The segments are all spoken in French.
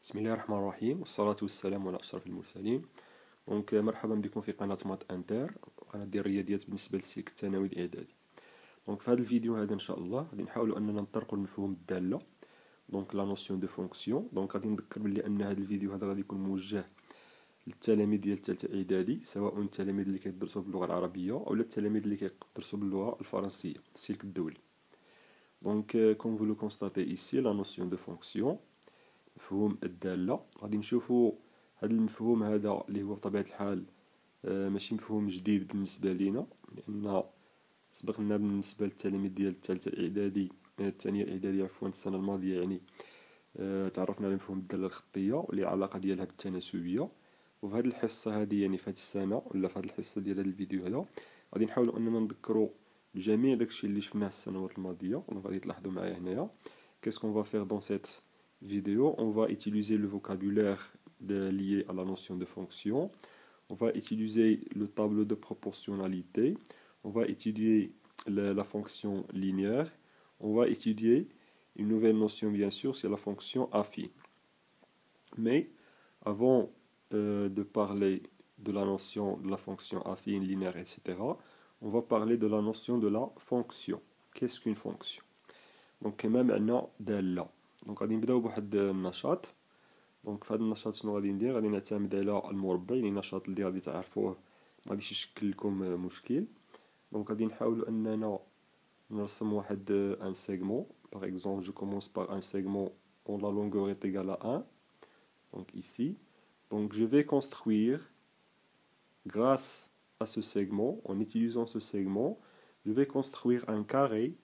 بسم الله الرحمن الرحيم والصلاة والسلام على أشرف المرسلين. مرحبا بكم في قناة مات انتر، قناة ديال الرياضيات بالنسبة للسلك الثانوي الإعدادي. في هذا الفيديو هذا إن شاء الله غادي نحاولوا أننا نطرقوا المفهوم الدالة، لا نوسيون دو فونكسيون. غادي نذكر بلي أن هذا الفيديو هذا غادي يكون موجه للتلاميذ ديال الثالثة إعدادي، سواء التلاميذ اللي كيدرسوا باللغة العربية أو التلاميذ اللي كيدرسوا باللغة الفرنسية السلك الدولي. كوم vous le constatez ici, la notion de fonction، مفهوم الدالة. غادي نشوفوا هذا المفهوم هذا اللي هو بطبيعة الحال ماشي مفهوم جديد بالنسبة لينا، لأن سبق لنا بالنسبة للتلاميذ ديال الثالثة الإعدادي الثانية الإعدادية عفوا السنة الماضية، يعني تعرفنا على مفهوم الدالة الخطية واللي علاقة ديالها بالتناسبية. وفي هذه الحصة هذه يعني في هذه السنة ولا في هذه الحصة ديال هذا الفيديو هذا غادي نحاولوا أننا نذكروا بجميع داكشي اللي شفناه السنوات الماضية. غادي تلاحظوا معايا هنايا qu'est-ce qu'on va faire dans cette vidéo. On va utiliser le vocabulaire lié à la notion de fonction. On va utiliser le tableau de proportionnalité. On va étudier la fonction linéaire. On va étudier une nouvelle notion, bien sûr, c'est la fonction affine. Mais avant de parler de la notion de la fonction affine, linéaire, etc., on va parler de la notion de la fonction. Qu'est-ce qu'une fonction? Donc, كما معنى دالة. غادي نبداو بواحد النشاط. في هذا النشاط شنو غادي ندير؟ غادي نعتمد على المربع، يعني النشاط اللي غادي تعرفوه ما غاديش يشكل لكم مشكل. غادي نحاولوا اننا نرسم واحد ان سيغمون. Par exemple, je commence par un segment dont la longueur est égale à 1. Donc ici. Je vais construire, grâce à ce segment, en utilisant ce segment, je vais construire un carré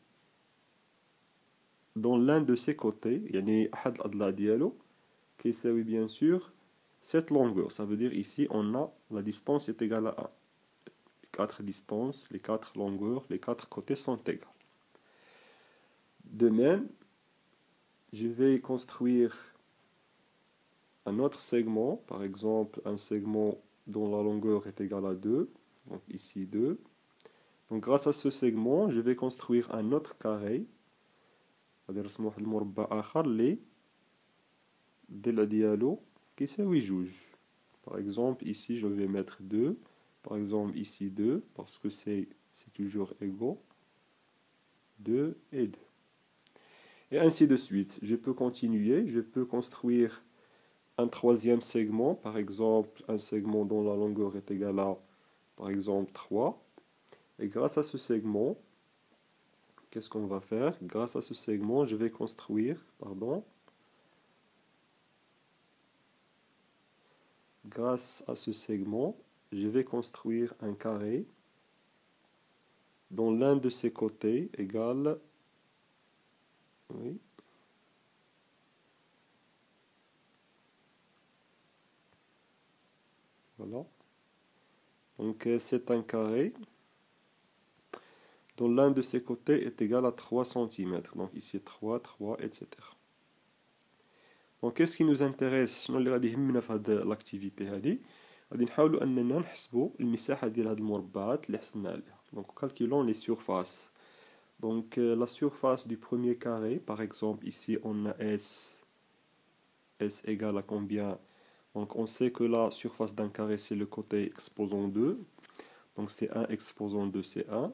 dans l'un de ses côtés, يعني أحد الأضلاع ديالو كيساوي bien sûr cette longueur. Ça veut dire ici on a la distance est égale à 1. Les quatre distances, les quatre longueurs, les quatre côtés sont égales. De même, je vais construire un autre segment, par exemple un segment dont la longueur est égale à 2, donc ici 2. Grâce à ce segment, je vais construire un autre carré. غادي نرسم واحد المربع آخر اللي الضلع ديالو كيساوي جوج. Par exemple, ici je vais mettre 2. Par exemple, ici 2, parce que c'est toujours égaux. 2 et 2. Et ainsi de suite. Je peux continuer, je peux construire un troisième segment, par exemple un segment dont la longueur est égale à, par exemple, 3. Et grâce à ce segment, qu'est-ce qu'on va faire? Grâce à ce segment, je vais construire, grâce à ce segment, je vais construire un carré dont l'un de ses côtés égale, oui, voilà. C'est un carré dont l'un de ses côtés est égal à 3 cm. Donc ici 3, 3, etc. qu'est-ce qui nous intéresse؟ شنو اللي غادي يهمنا في هذه l'activité هذه؟ غادي نحاولوا اننا نحسبوا المساحه ديال هاد المربعات اللي حصلنا عليها. calculons les surfaces. La surface du premier carré, par exemple ici on a S égale à combien? On sait que la surface d'un carré c'est le côté exposant 2. C'est 1 exposant 2, c'est 1.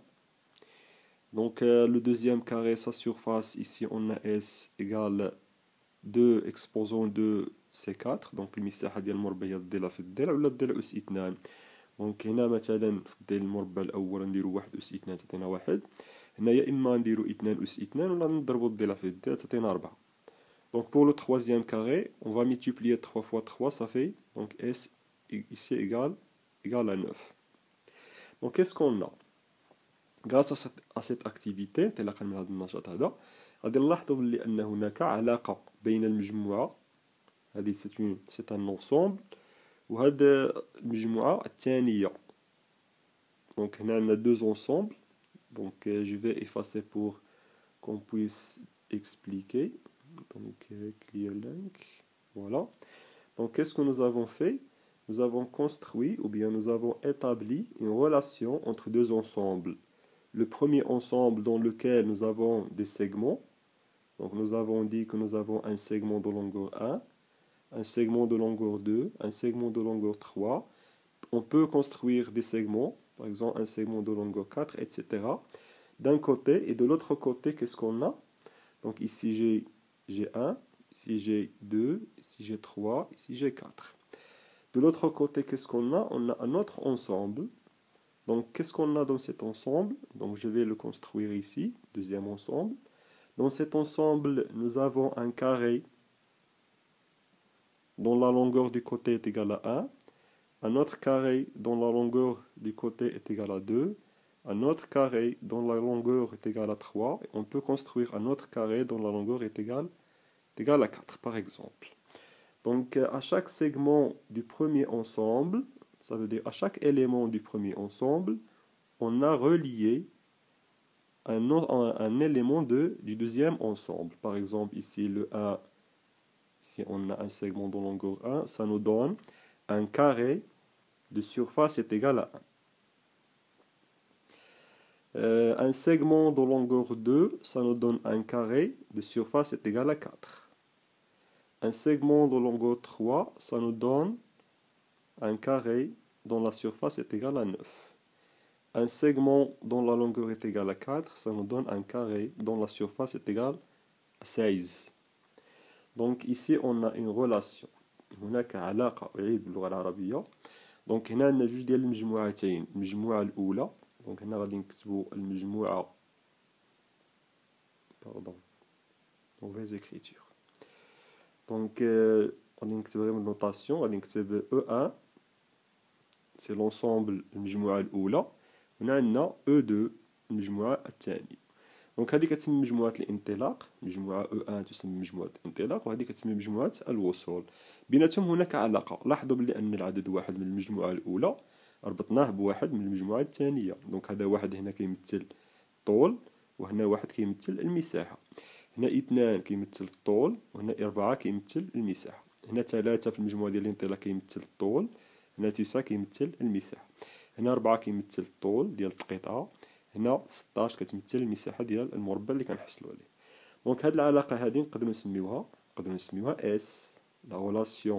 Le deuxième carré, sa surface, ici on a S égale 2 exposant 2, c'est 4. المساحة ديال المربع هي الضلع في الضلع ولا الضلع أس 2. هنا مثلا في الضلع المربع الأول نديرو 1 أس 2 تعطينا 1. هنا يا إما نديرو 2 أس 2 ولا نضربو الضلع في الضلع تعطينا 4. Pour le troisième carré, on va multiplier 3 fois 3, ça fait S ici égale à 9. Qu'est-ce qu'on a? Grâce à cette activité, انطلاقا من هذا النشاط هذا غادي نلاحظوا بلي أن هناك علاقة بين المجموعة هذه c'est un ensemble وهذا المجموعة الثانية. هنا عندنا deux ensembles. Je vais effacer pour qu'on puisse expliquer. Clear link. Voilà. Qu'est-ce que nous avons fait? Nous avons construit ou bien nous avons établi une relation entre deux ensembles. Le premier ensemble dans lequel nous avons des segments. Nous avons dit que nous avons un segment de longueur 1 un segment de longueur 2, un segment de longueur 3. On peut construire des segments, par exemple un segment de longueur 4, etc. D'un côté, et de l'autre côté, qu'est-ce qu'on a? Donc ici j'ai 1, ici j'ai 2, ici j'ai 3, ici j'ai 4. De l'autre côté, qu'est-ce qu'on a? On a un autre ensemble. Donc qu'est-ce qu'on a dans cet ensemble? Donc je vais le construire ici, deuxième ensemble. Dans cet ensemble, nous avons un carré dont la longueur du côté est égale à 1 autre carré dont la longueur du côté est égale à 2, un autre carré dont la longueur est égale à 3, et on peut construire un autre carré dont la longueur est égale à 4, par exemple. Donc à chaque segment du premier ensemble, ça veut dire à chaque élément du premier ensemble, on a relié un élément du deuxième ensemble. Par exemple, ici, le 1, si on a un segment de longueur 1, ça nous donne un carré de surface est égal à 1. Un segment de longueur 2, ça nous donne un carré de surface est égal à 4. Un segment de longueur 3, ça nous donne un carré dont la surface est égale à 9. Un segment dont la longueur est égale à 4, ça nous donne un carré dont la surface est égale à 16. Donc ici on a une relation. هناك علاقة أعيد باللغة العربية. دونك هنا عندنا جوج ديال المجموعتين، المجموعة الأولى، دونك هنا غادي نكتبو المجموعة mauvaise écriture. دونك غادي نكتب غير النوطاسيون، غادي نكتب E1 سي لونسومبل المجموعة الأولى، هنا عندنا E2 المجموعة الثانية. دونك هذه كتسمى مجموعة الانطلاق، مجموعة E1 تسمى مجموعة الانطلاق، وهذه كتسمى مجموعة الوصول. بيناتهم هناك علاقة، لاحظوا بلي أن العدد واحد من المجموعة الأولى ربطناه بواحد من المجموعة الثانية. دونك هذا واحد هنا كيمثل الطول، وهنا واحد كيمثل المساحة. هنا 2 كيمثل الطول، وهنا 4 كيمثل المساحة. هنا 3 في المجموعة ديال الانطلاق كيمثل الطول، هنا 9 كيمثل المساحة. هنا 4 كيمثل الطول ديال التقيطعة، هنا 16 كتمثل المساحة ديال المربع اللي كنحصلوا عليه. دونك هاد العلاقة هادي نقدروا نسميوها S، la relation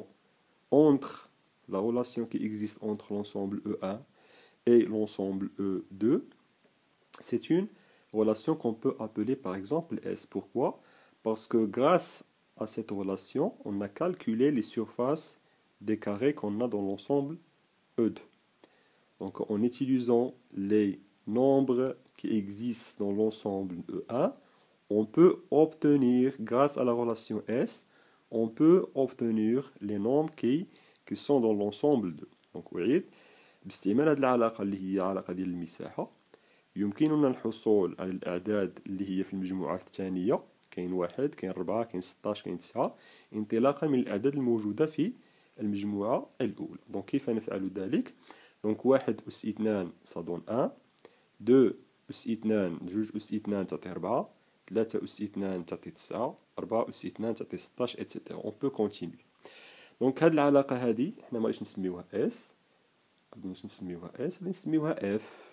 qui existe entre l'ensemble E1 et l'ensemble E2. C'est une relation qu'on peut appeler par exemple S. Pourquoi? Parce que grâce à cette relation, on a calculé les surfaces des carrés qu'on a dans l'ensemble E2. Donc en utilisant les nombres qui existent dans l'ensemble E1, on peut obtenir, grâce à la relation S, on peut obtenir les nombres qui sont dans l'ensemble 2. Donc وعيد باستعمال هذه العلاقة اللي هي علاقة ديال المساحة يمكننا الحصول على الأعداد اللي هي في المجموعات الثانية، كاين 1 كاين 4 كاين 16 كاين 9، انطلاقا من الأعداد الموجودة في المجموعة الأولى. دونك كيف نفعل ذلك؟ دونك 1 أس 2 صادون 1، 2 أس 2 2 أس 2 تعطي 4، 3 أس 2 تعطي 9، 4 أس 2 تعطي 16 etc. On peut continuer. دونك هاد العلاقة هادي حنا ماغاديش نسميوها اس، ماغاديش نسميوها اس، غادي نسميوها اف.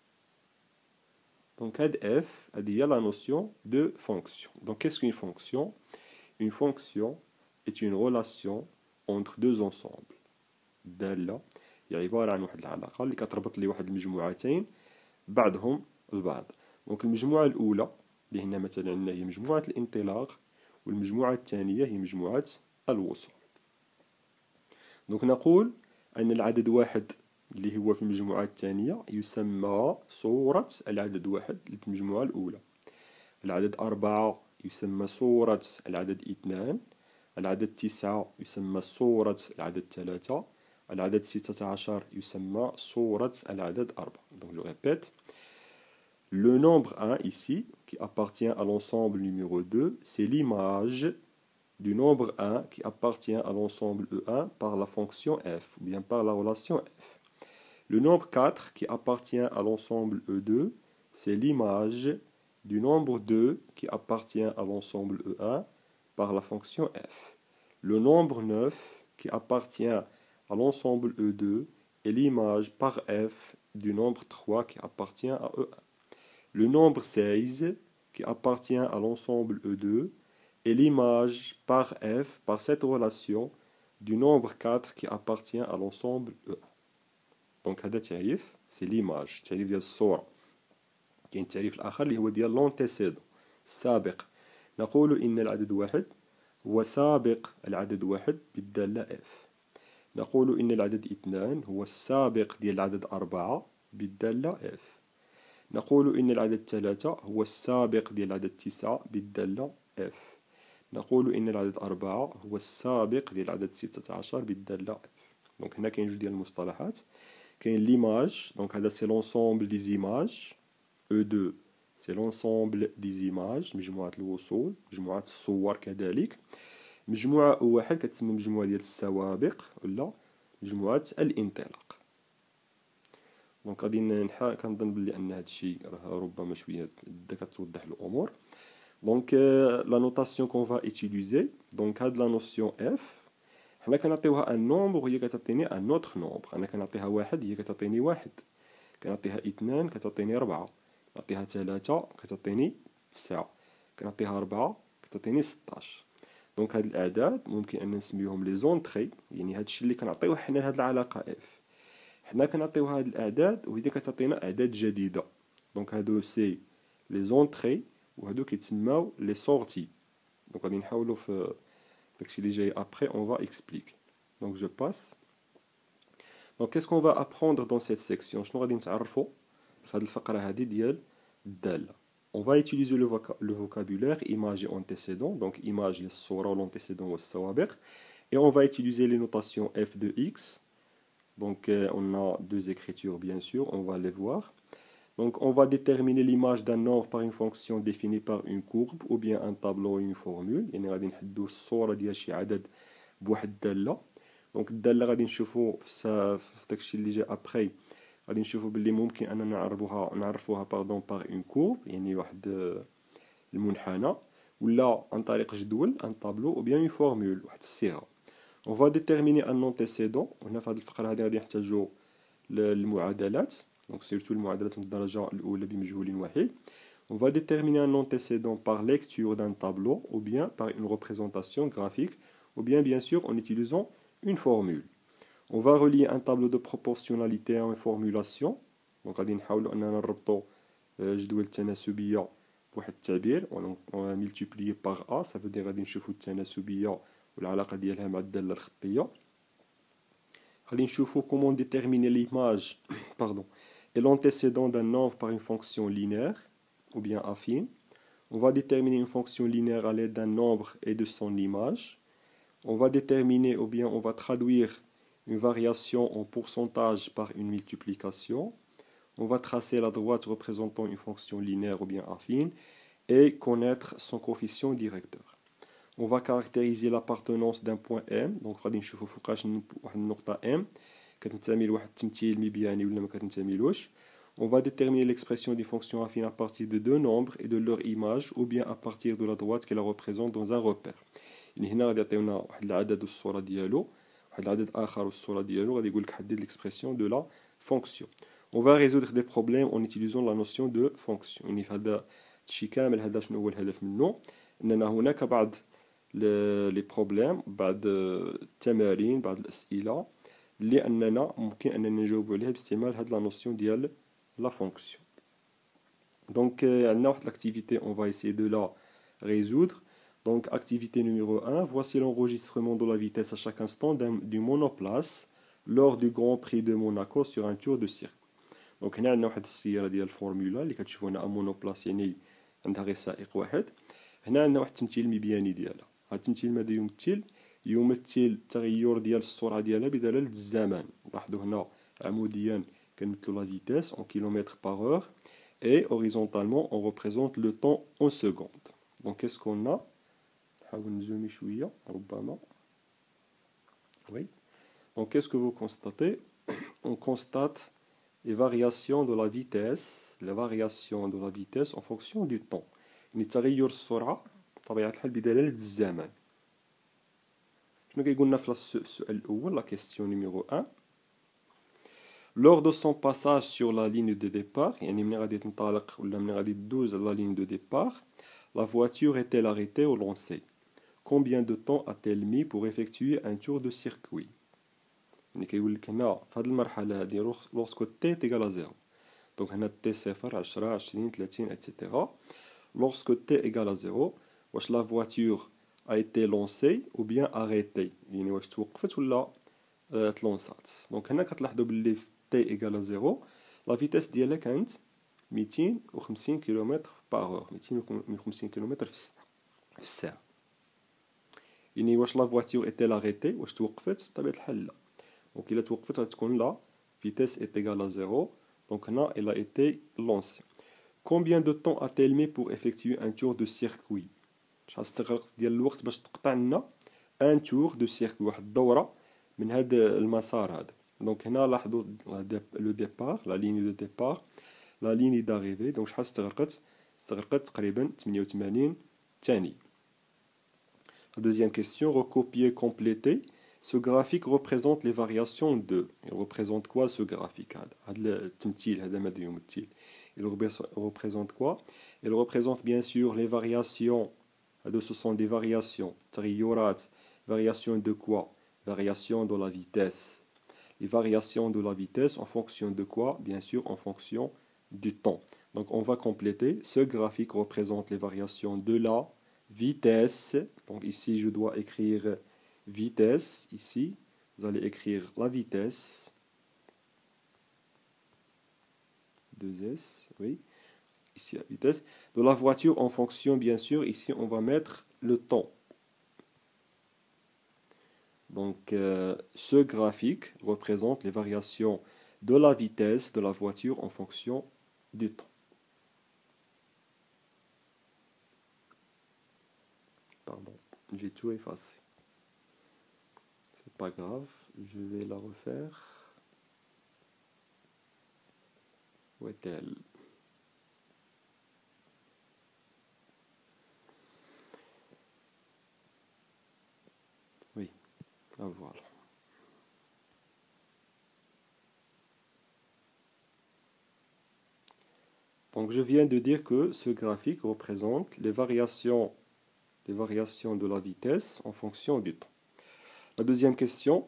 دونك هاد اف هادي هي لا نوسيون دو فونكسيون. دونك qu'est-ce qu'une fonction? Une fonction est une relation entre deux ensembles. دالة هي عبارة عن واحد العلاقة اللي كتربط لي واحد المجموعتين بعضهم البعض. دونك المجموعة الأولى اللي هنا مثلا عندنا هي مجموعة الانطلاق، والمجموعة الثانية هي مجموعة الوصول. دونك نقول أن العدد واحد اللي هو في المجموعة الثانية يسمى صورة العدد واحد اللي في المجموعة الأولى. العدد 4 يسمى صورة العدد 2، العدد 9 يسمى صورة العدد 3، العدد 16 يسمى صورة العدد 4. Donc je répète, le nombre 1 ici, qui appartient à l'ensemble numéro 2, c'est l'image du nombre 1 qui appartient à l'ensemble E1 par la fonction f, ou bien par la relation f. Le nombre 4 qui appartient à l'ensemble E2, c'est l'image du nombre 2 qui appartient à l'ensemble E1 par la fonction f. Le nombre 9 qui appartient à l'ensemble E2 est l'image par f du nombre 3 qui appartient à E1. Le nombre 16 qui appartient à l'ensemble E2 est l'image par f, par cette relation, du nombre 4 qui appartient à l'ensemble E. Donc هذا تعريف c'est l'image, التعريف ديال الصورة. كاين التعريف الآخر اللي هو ديال l'antécédent السابق. نقول إن العدد واحد هو سابق العدد واحد بالدالة f. نقول إن العدد اثنان هو السابق ديال العدد أربعة بالدالة f. نقول إن العدد ثلاثة هو السابق ديال العدد تسعة بالدالة f. نقول إن العدد أربعة هو السابق ديال العدد 16 بالدالة f. دونك هنا كاين جوج ديال المصطلحات. كاين l'image, donc هذا c'est l'ensemble des images. E2 c'est l'ensemble des images, مجموعة الوصول، مجموعة الصور كذلك. مجموعة O1 كتسمى مجموعة ديال السوابق ولا مجموعة الانطلاق. دونك غادي كنظن بلي أن هذا الشيء راه ربما شوية كتوضح الأمور. دونك لا نوتاسيون كون فا utiliser، دونك هاد لا نوسيون f حنا كنعطيوها ان نومبر وهي كتعطيني ان اوتر نومبر. انا كنعطيها واحد هي كتعطيني واحد، كنعطيها اثنان كتعطيني ربعة، كنعطيها ثلاثة كتعطيني تسعة، كنعطيها ربعة كتعطيني 16. دونك هاد الاعداد ممكن ان نسميوهم لي زونطري، يعني هادشي اللي كنعطيوه حنا لهاد العلاقة اف. حنا كنعطيوها هاد الاعداد وهي كتعطينا اعداد جديدة. دونك هادو سي لي زونطري وهادو كيتسماو لي سورتي. دونك غادي نحاولوا في داكشي اللي جاي après on va expliquer. Donc je passe. Donc qu'est-ce qu'on va apprendre dans cette section؟ شنو غادي نتعرفوا في هذه الفقرة هذه ديال الدالة؟ On va utiliser le vocabulaire image et antécédent. Donc image هي الصورة والantécédent هو السوابق. Et on va utiliser les notations f de x. Donc on a deux écritures bien sûr, on va les voir. Donc on va déterminer l'image d'un nombre par une fonction définie par une courbe ou bien un tableau ou une formule. يعني غادي نحددو الصورة ديال شي عدد بواحد الدالة. دونك الدالة غادي نشوفو في داكشي اللي جا ابخي، غادي نشوفو باللي ممكن اننا نعرفوها باردون باغ اون كورب، يعني واحد المنحنى، ولا عن طريق جدول ان طابلو او بيان اون فورمول واحد الصيغة. On va déterminer un antécédent. وهنا في هذه الفقرة هذه غادي نحتاجو المعادلات. Donc surtout المعادلات من الدرجة الأولى بمجهول وحيد. On va déterminer un antécédent par lecture d'un tableau ou bien par une représentation graphique ou bien sûr en utilisant une formule. On va relier un tableau de proportionnalité à une formulation. Donc غادي نحاولوا أننا نربطوا جدول التناسبية بواحد التعبير. On va multiplier par A، ça veut dire غادي نشوفوا التناسبية والعلاقة ديالها مع الدالة الخطية. غادي نشوفوا comment déterminer l'image pardon et l'antécédent d'un nombre par une fonction linéaire ou bien affine. On va déterminer une fonction linéaire à l'aide d'un nombre et de son image. On va déterminer ou bien on va traduire une variation en pourcentage par une multiplication. On va tracer la droite représentant une fonction linéaire ou bien affine et connaître son coefficient directeur. On va caractériser l'appartenance d'un point M. Donc غادي نشوفوا فوقاش واحد النقطة M كتنتمي لواحد التمثيل مبياني ولا ما كتنتميلوش. On va déterminer l'expression d'une fonction affine à partir de deux nombres et de leur image ou bien à partir de la droite qui la représente dans un repère. يعني هنا غادي يعطيونا واحد العدد والصورة ديالو، واحد العدد آخر والصورة ديالو، غادي يقول لك حدد l'expression de la fonction. On va résoudre des problèmes en utilisant la notion de fonction. يعني في هذا الشيء كامل هذا شنو هو الهدف منه؟ أننا هناك بعض لي بروبليم، بعض التمارين، بعض الأسئلة اللي أننا ممكن أننا نجاوبوا عليها باستعمال هاد لا نوسيون ديال لا فونكسيون. دونك عندنا واحد l'activité on va essayer de la résoudre. Donc activité numéro 1, voici l'enregistrement de la vitesse à chaque instant du monoplace lors du Grand Prix de Monaco sur un tour de cirque. Donc هنا عندنا واحد السيارة ديال الفورمولا اللي كتشوفوا هنا مونوبلاس يعني عندها غير سائق واحد. هنا عندنا واحد التمثيل مبياني ديالها. هاد التمثيل ماذا يمثل التغير ديال السرعة ديالها بدلالة الزمان. لاحظوا هنا عموديا كنمثلوا لا فيتيس en kilomètres par heure et horizontalement on représente le temps en secondes. Donc qu'est-ce qu'on a؟ نحاول نزومي شوية ربما. Oui. Donc qu'est-ce que vous constatez؟ On constate les variations de la vitesse en fonction du temps. يعني تغير السرعة بطبيعة الحال بدلالة الزمان. شنو كيقولنا في السؤال الأول لا كيستيون نيميرو 1؟ Lors de son passage sur la ligne de départ, يعني ملي غادي تنطلق ولا ملي غادي تدوز على la ligne de départ, la voiture est-elle arrêtée ou lancée؟ combien de temps a-t-elle mis pour effectuer un tour de circuit. يعني كيقول لك هنا في هذه المرحلة هذه lorsque t est égal à 0. Donc هنا t 0 10 20 30 etc. Lorsque t est égal à 0 واش la voiture a été lancée ou bien arrêtée, يعني واش توقفت ولا تلونسات. دونك هنا كتلاحظوا باللي في t égal à 0 la vitesse ديالها كانت 250 km par heure, 250 km في الساعة. يعني واش لا voiture est-elle arrêtée, واش توقفت؟ بطبيعة الحال لا. دونك إلا توقفت غتكون لا vitesse est égale à 0. دونك هنا elle a été lancée. Combien de temps a-t-elle mis pour effectuer un tour de circuit? شحال استغرقت ديال الوقت باش تقطع لنا ان تور دو سيركوي، واحد الدوره من هذا المسار هذا. دونك هنا لاحظوا لو ديبار، لا ليني دو ديبار، لا ليني داريفي. دونك شحال استغرقت تقريبا 88 ثانيه. Deuxième question, recopier, compléter. Ce graphique représente les variations de. Il représente quoi ce graphique? Il représente quoi? Il représente bien sûr les variations. Ce sont des variations. Variations de quoi? Variations de la vitesse. Les variations de la vitesse en fonction de quoi? Bien sûr en fonction du temps. Donc on va compléter. Ce graphique représente les variations de la vitesse. Donc ici je dois écrire vitesse. Ici vous allez écrire la vitesse. 2S, oui. Ici la vitesse de la voiture en fonction, bien sûr, ici on va mettre le temps. Donc ce graphique représente les variations de la vitesse de la voiture en fonction du temps. Pardon, j'ai tout effacé. C'est pas grave, je vais la refaire. Où est-elle? Oui, la voilà. Donc je viens de dire que ce graphique représente les variations de la vitesse en fonction du temps. La deuxième question,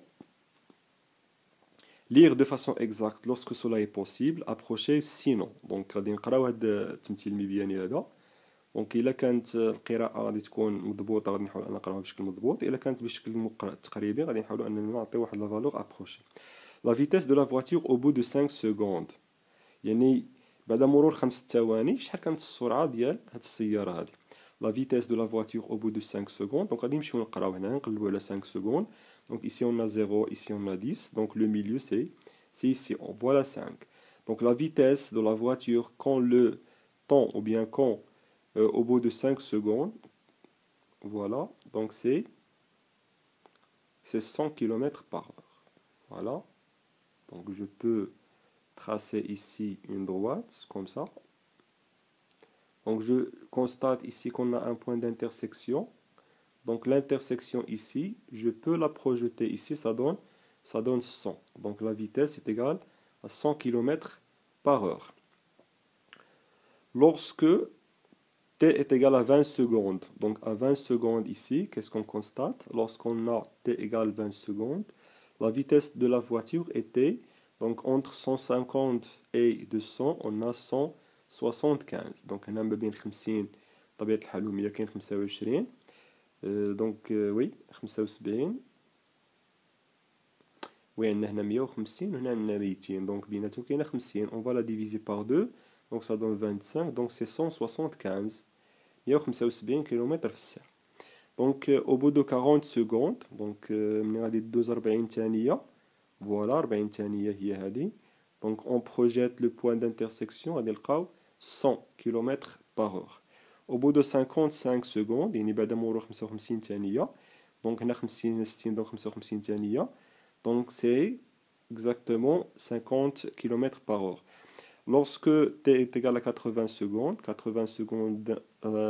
lire de façon exacte lorsque cela est possible, approcher sinon. Donc غادي نقراو هذا التمثيل المبياني هذا. دونك الا كانت القراءه غادي تكون مضبوطه غادي نحاول نقراها بشكل مضبوط، الا كانت بشكل تقريبي غادي نحاولوا اننا نعطيو واحد لا فالور ابروشي. لا فيتيس دو لا فواتور او بو دو 5 سكوند، يعني بعد مرور 5 ثواني شحال كانت السرعه ديال هاد السياره هذه. La vitesse de la voiture au bout de 5 secondes. Donc, on va 5 secondes. Donc, ici, on a 0, ici, on a 10. Donc, le milieu, c'est ici. On voit la 5. Donc, la vitesse de la voiture quand le temps, ou bien quand au bout de 5 secondes, voilà. Donc, c'est 100 km par heure. Voilà. Donc, je peux tracer ici une droite, comme ça. Donc je constate ici qu'on a un point d'intersection. Donc l'intersection ici, je peux la projeter ici, ça donne 100. Donc la vitesse est égale à 100 km par heure. Lorsque t est égal à 20 secondes, donc à 20 secondes ici, qu'est-ce qu'on constate? Lorsqu'on a t égale 20 secondes, la vitesse de la voiture était donc entre 150 et 200, on a 175. Donc هنا ما بين 50 طبيعة الحال و 100 كاين 25. دونك وي 75. وي عندنا هنا 150 وهنا عندنا 200. دونك بيناتهم كاينه 50. On va la diviser par 2. Donc ça donne 25. Donc c'est 175. 175 km في الساعة. Donc au bout de 40 secondes, donc ملي غادي دوز 40 ثانية. Voilà 40 ثانية هي هذه. Donc on projette le point d'intersection غادي نلقاو 100 km par heure. Au bout de 55 secondes, يعني بعد مرور 55 ثانية. Donc هنا 50 60 donc 55 ثانية. Donc c'est exactement 50 km par heure. Lorsque t est égal à 80 secondes, 80 secondes,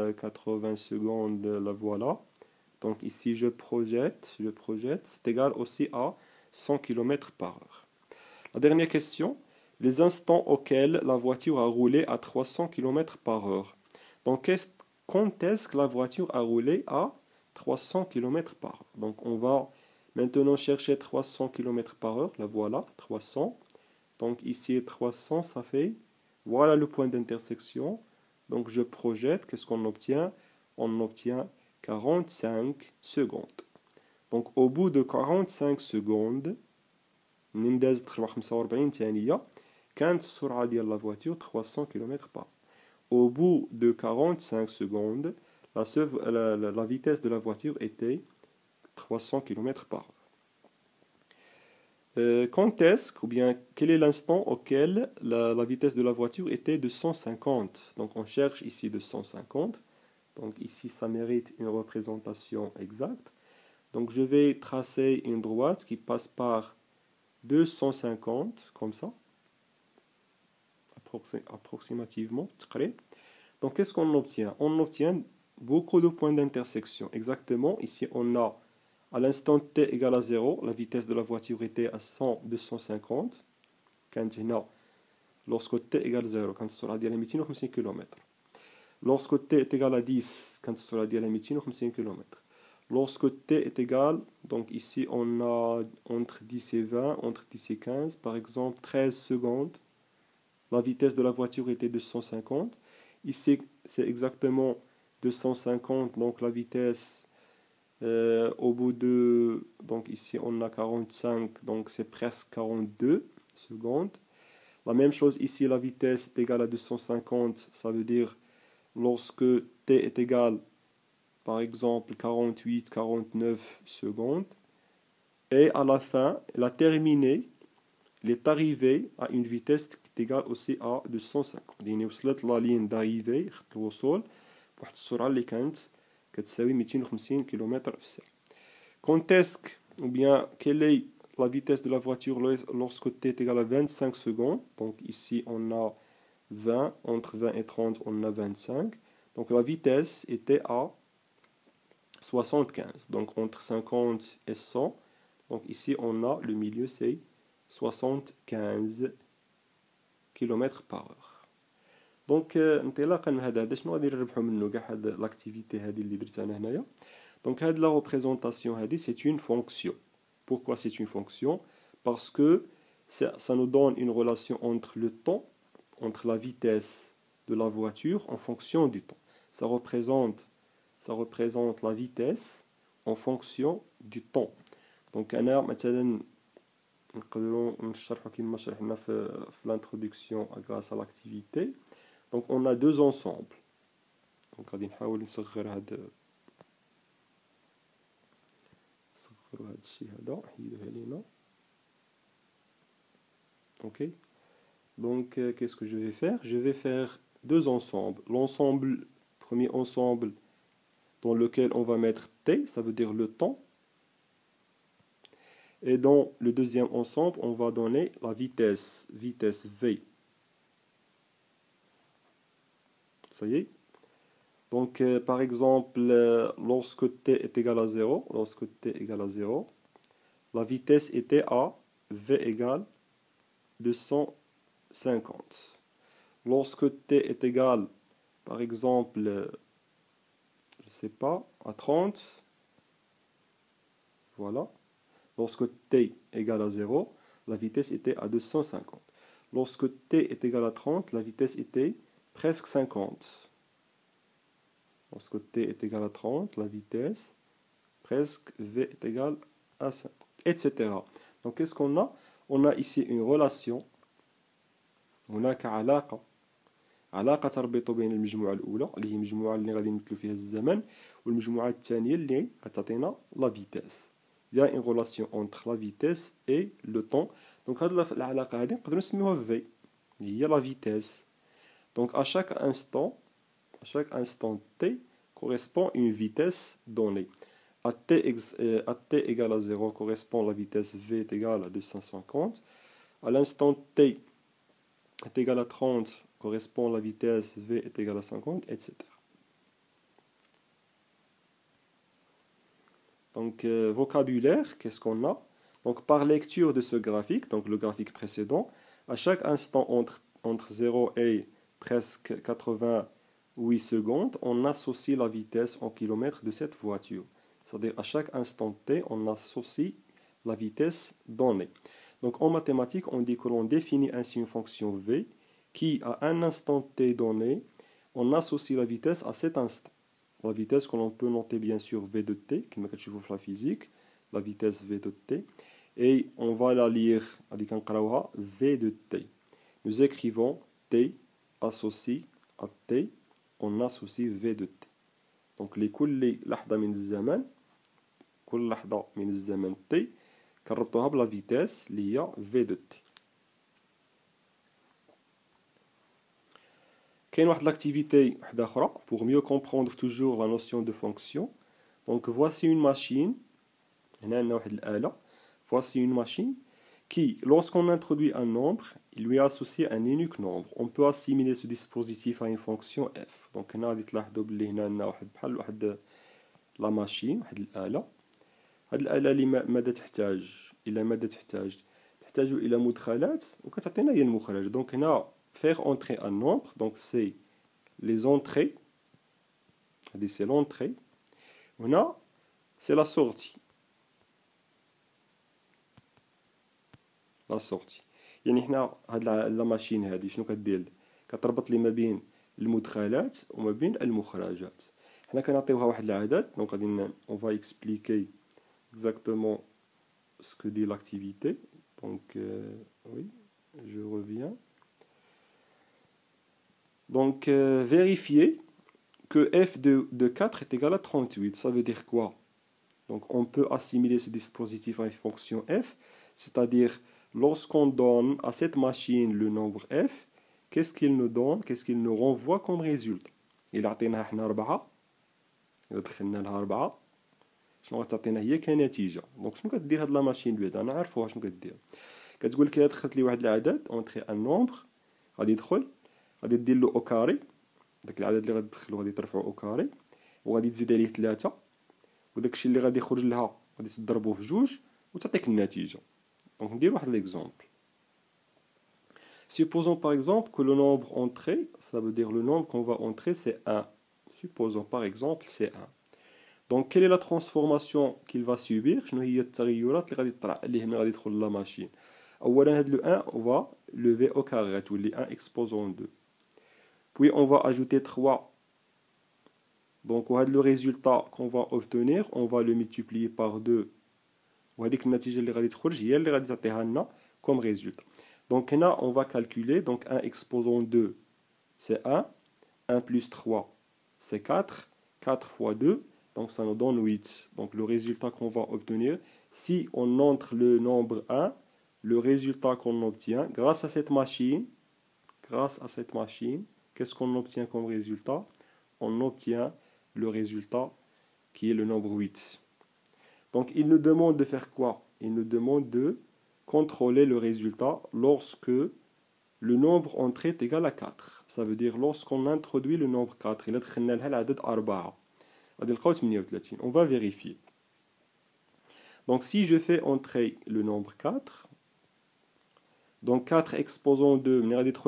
la voilà. Donc ici je projette, c'est égal aussi à 100 km par heure. La dernière question, les instants auxquels la voiture a roulé à 300 km par heure. Donc quand est-ce que la voiture a roulé à 300 km par heure. Donc on va maintenant chercher 300 km par heure. La voilà, 300. Donc ici 300, ça fait, voilà le point d'intersection. Donc je projette, qu'est-ce qu'on obtient? On obtient 45 secondes. Donc au bout de 45 secondes, نندز تخلع 45 ثانية كانت السرعة ديال لا فواتور 300 km par heure. Au bout de 45 secondes, la vitesse de la voiture était 300 km par heure. Quand est-ce, ou bien quel est l'instant auquel la vitesse de la voiture était de 150? Donc on cherche ici de 150. Donc ici ça mérite une représentation exacte. Donc je vais tracer une droite qui passe par 250, comme ça, approximativement. Donc qu'est-ce qu'on obtient? On obtient beaucoup de points d'intersection. Exactement, ici on a à l'instant t égale à 0, la vitesse de la voiture était à 250. Lorsque t égale 0, quand السرعة ديالها 250 km. Lorsque t est égal à 10, quand السرعة ديالها 250 km. Lorsque t est égal, donc ici on a entre 10 et 20, entre 10 et 15, par exemple 13 secondes, la vitesse de la voiture était de 150. Ici c'est exactement 250, donc la vitesse au bout de, donc ici on a 45, donc c'est presque 42 secondes. La même chose ici, la vitesse est égale à 250, ça veut dire lorsque t est égal par exemple 48, 49 secondes. Et à la fin, elle a terminé, elle est arrivée à une vitesse qui est égale aussi à 250. يعني وصلت la ligne d'arrivée, خط الوصول بواحد السرعة اللي كانت كتساوي 250 km في الساعة. Quand est-ce que, ou bien quelle est la vitesse de la voiture lorsque t est égal à 25 secondes? Donc ici on a 20, entre 20 et 30 on a 25. Donc la vitesse était à 75, donc entre 50 et 100. Donc ici on a le milieu, c'est 75 km par heure. Donc انطلاقا من هذا شنو غادي نربحوا منه كاع هاد لاكتيفيتي هذه اللي درت انا هنايا. Donc هاد لا représentation هذه c'est une fonction. Pourquoi c'est une fonction? Parce que ça nous donne une relation entre le temps, entre la vitesse de la voiture en fonction du temps. Ça représente la vitesse en fonction du temps. Donc أنا مثلا نقدروا نشرحوا كما شرحنا في l'introduction grâce à l'activité. Donc on a deux ensembles. Donc غادي نحاول نصغر هذا الشيء هذا نحيدوه علينا. OK. Donc qu'est-ce que je vais faire? Je vais faire deux ensembles. L'ensemble, premier ensemble dans lequel on va mettre t, ça veut dire le temps. Et dans le deuxième ensemble, on va donner la vitesse v. Ça y est. Donc par exemple, lorsque t est égal à 0, la vitesse était à v égale 250. Lorsque t est égal, par exemple, je sais pas, à 30, voilà. Lorsque t égale à 0, la vitesse était à 250. Lorsque t est égal à 30, la vitesse était presque 50. Lorsque t est égal à 30, la vitesse presque v est égal à 50, etc. Donc qu'est-ce qu'on a? On a ici une relation. هناك علاقة تربط بين المجموعة الأولى اللي هي المجموعة اللي غادي نمثلو فيها الزمن والمجموعة الثانية اللي غتعطينا لا فيتيس. Il y a une relation entre la vitesse et le temps. Donc هاد العلاقة هادي نقدروا نسميوها V اللي هي la vitesse. Donc à chaque instant t correspond une vitesse donnée. À t égale à 0 correspond la vitesse v est égale à 250. À l'instant t est égal à 30 correspond la vitesse v est égale à 50, etc. Donc vocabulaire, qu'est-ce qu'on a? Donc par lecture de ce graphique, donc le graphique précédent, à chaque instant entre 0 et presque 88 secondes, on associe la vitesse en kilomètres de cette voiture. c'est-à-dire à chaque instant t, on associe la vitesse donnée. Donc en mathématiques, on dit que l'on définit ainsi une fonction v qui, à un instant t donné, on associe la vitesse à cet instant. La vitesse que l'on peut noter bien sûr v de t, comme tu vois la physique, la vitesse v de t, et on va la lire, v de t. Nous écrivons t associé à t, on associe v de t. Donc لكل لحظة من الزمن كل لحظة من الزمن t كنربطوها بلا فيتاس اللي هي v de t. كاين واحد l'activité واحدة أخرى pour mieux comprendre toujours la notion de fonction. Donc voici une machine, هنا عندنا واحد الآلة. Voici une machine qui, lorsqu'on introduit un nombre, il lui est associé un unique nombre. On peut assimiler ce dispositif à une fonction f. Donc هنا غادي تلاحظوا بلي هنا عندنا واحد بحال واحد لا ماشين، واحد الآلة. هاد الآلة اللي ماذا تحتاج؟ تحتاج إلى مدخلات وكتعطينا هي المخرج. دونك هنا faire entrer un nombre, donc c'est les entrées. C'est l'entrée. هنا c'est la sortie. لا سورتي. يعني حنا هاد لا ماشين هادي شنو كدير؟ كتربط لي ما بين المدخلات وما بين المخرجات. حنا كنعطيوها واحد العدد، دونك غادي on va expliquer exactement ce que dit l'activité. Donc oui, je reviens. Donc vérifier que f de 4 est égal à 38. Ça veut dire quoi? Donc on peut assimiler ce dispositif à une fonction f, c'est-à-dire lorsqu'on donne à cette machine le nombre f, qu'est-ce qu'il nous donne, qu'est-ce qu'il nous renvoie comme résultat? Il a عطيناها حنا 4 إذا دخلنا لها 4 شنو غتعطينا هي كنتيجة. دونك شنو كدير هاد لا ماشين بعدا نعرفوها شنو كدير. كتقول لك إلا دخلت لي واحد العدد اونتري ان نومبر، غادي يدخل غادي دير له او كاري، داك العدد اللي غادي تدخلو غادي ترفعو او كاري وغادي تزيد عليه 3 وداكشي اللي غادي يخرج لها غادي تضربو في 2 وتعطيك النتيجة. Donc, on va un exemple. Supposons par exemple que le nombre entré, ça veut dire le nombre qu'on va entrer, c'est 1. Supposons par exemple c'est 1. Donc, quelle est la transformation qu'il va subir? شنو هي التغيرات اللي غادي تطرا عليه ملي غادي يدخل لا ماشين؟ أولا هاد le 1 on va lever au carré غتولي 1 exposant 2. Puis on va ajouter 3. Donc, le résultat qu'on va obtenir, on va le multiplier par 2. وهذيك النتيجة اللي غادي تخرج هي اللي غادي تعطيها لنا comme résultat. Donc هنا on va calculer, donc 1 exposant 2 c'est 1, 1 plus 3 c'est 4, 4 fois 2 donc ça nous donne 8. Donc le résultat qu'on va obtenir, si on entre le nombre 1, le résultat qu'on obtient grâce à cette machine, qu'est-ce qu'on obtient comme résultat? On obtient le résultat qui est le nombre 8. Donc, il nous demande de faire quoi? Il nous demande de contrôler le résultat lorsque le nombre entré est égal à 4. Ça veut dire lorsqu'on introduit le nombre 4. Il on va vérifier. Donc, si je fais entrer le nombre 4, donc 4 exposant 2,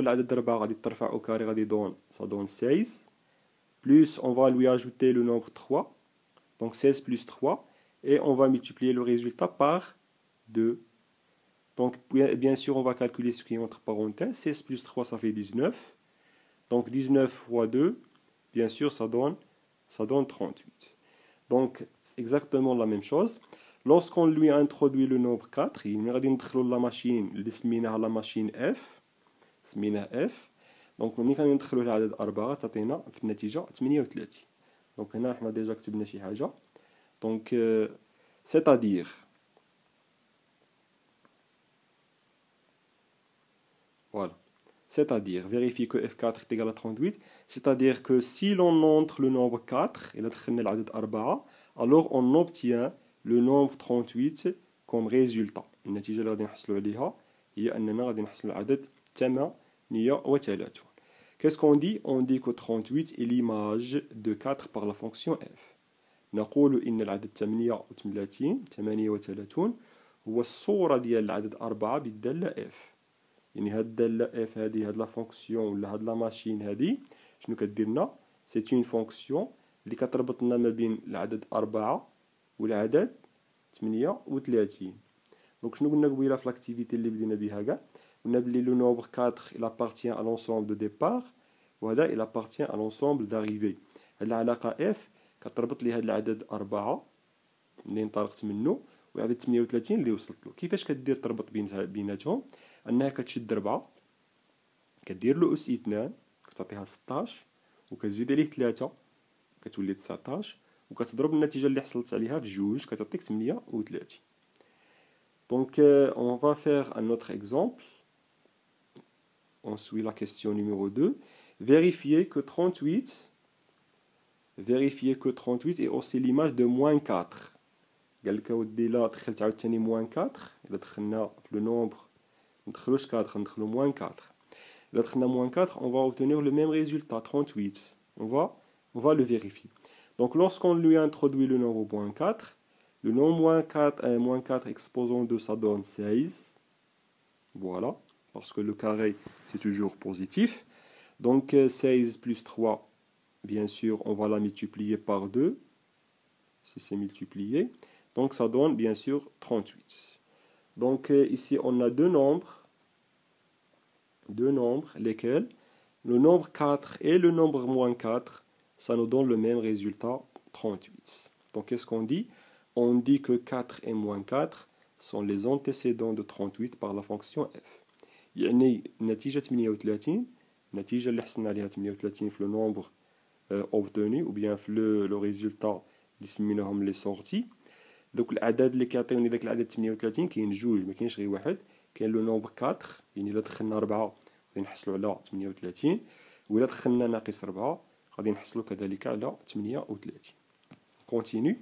ça donne 16. Plus, on va lui ajouter le nombre 3. Donc, 16 plus 3. Et on va multiplier le résultat par 2. Donc, bien sûr, on va calculer ce qui est entre parenthèses. 16 plus 3, ça fait 19. Donc, 19 fois 2, bien sûr, ça donne 38. Donc, c'est exactement la même chose. Lorsqu'on lui a introduit le nombre 4, il va ندخلو la machine, اللي سميناها la machine F. سميناها F. Donc, ملي كندخلو العدد 4 تعطينا في النتيجة 38. Donc, هنا حنا ديجا كتبنا شي حاجة. Donc, c'est-à-dire, voilà, c'est-à-dire, vérifier que F4 est égal à 38, c'est-à-dire que si l'on entre le nombre 4, alors on obtient le nombre 38 comme résultat. النتيجة اللي غادي نحصلوا عليها هي أننا غادي نحصلوا على عدد 38. Qu'est-ce qu'on dit? On dit que 38 est l'image de 4 par la fonction f. نقول إن العدد 38 هو الصورة ديال العدد 4 بالدالة f. يعني هاد الدالة f هذه هاد لا فونكسيون ولا هاد لا ماشين هذه شنو كدير لنا؟ سي اون فونكسيون اللي كتربط لنا ما بين العدد 4 والعدد 38. دونك شنو قلنا قبيله في لاكتيفيتي اللي بدينا بها كاع؟ قلنا بلي لو نومبر 4 il appartient à l'ensemble de départ وهذا il appartient à l'ensemble d'arrivée. هاد العلاقة اف كتربط لي هاد العدد 4 اللي انطلقت منه والعدد 38 اللي وصلت له. كيفاش كدير تربط بيناتهم؟ انها كتشد 4 كدير له اس 2 كتعطيها 16 وكتزيد عليه 3 كتولي 19 وكتضرب النتيجة اللي حصلت عليها في جوج كتعطيك 38. Donc on va faire un autre exemple. On suit la question numéro 2. Vérifiez que 38 est aussi l'image de moins 4. قال لك اودي لا دخلت عاوتاني موان 4 الا دخلنا في لو نومبر ندخلوش 4 ندخلو موان 4 الا دخلنا موان 4 on va obtenir le même résultat 38. On va le vérifier. Donc lorsqu'on lui introduit le nombre moins 4, le nombre moins 4 exposant 2 ça donne 16. Voilà, parce que le carré c'est toujours positif. Donc 16 plus 3, bien sûr on va la multiplier par 2 si c'est multiplié. Donc ça donne bien sûr 38. Donc ici on a deux nombres, lesquels le nombre 4 et le nombre moins 4, ça nous donne le même résultat, 38. Donc qu'est-ce qu'on dit? On dit que 4 et moins 4 sont les antécédents de 38 par la fonction f. يعني النتيجة 38 النتيجة اللي حصلنا عليها 38 في le nombre obtenu ou bien في le résultat اللي سميناهم les sorties. دوك الاعداد اللي كيعطيوني داك العدد 38 كاين جوج ما كاينش غير واحد. كاين لو نومبر 4 يعني الا دخلنا 4 غادي نحصلوا على 38 وإلا دخلنا ناقص 4 غادي نحصلوا كذلك على 38. كونتينيو.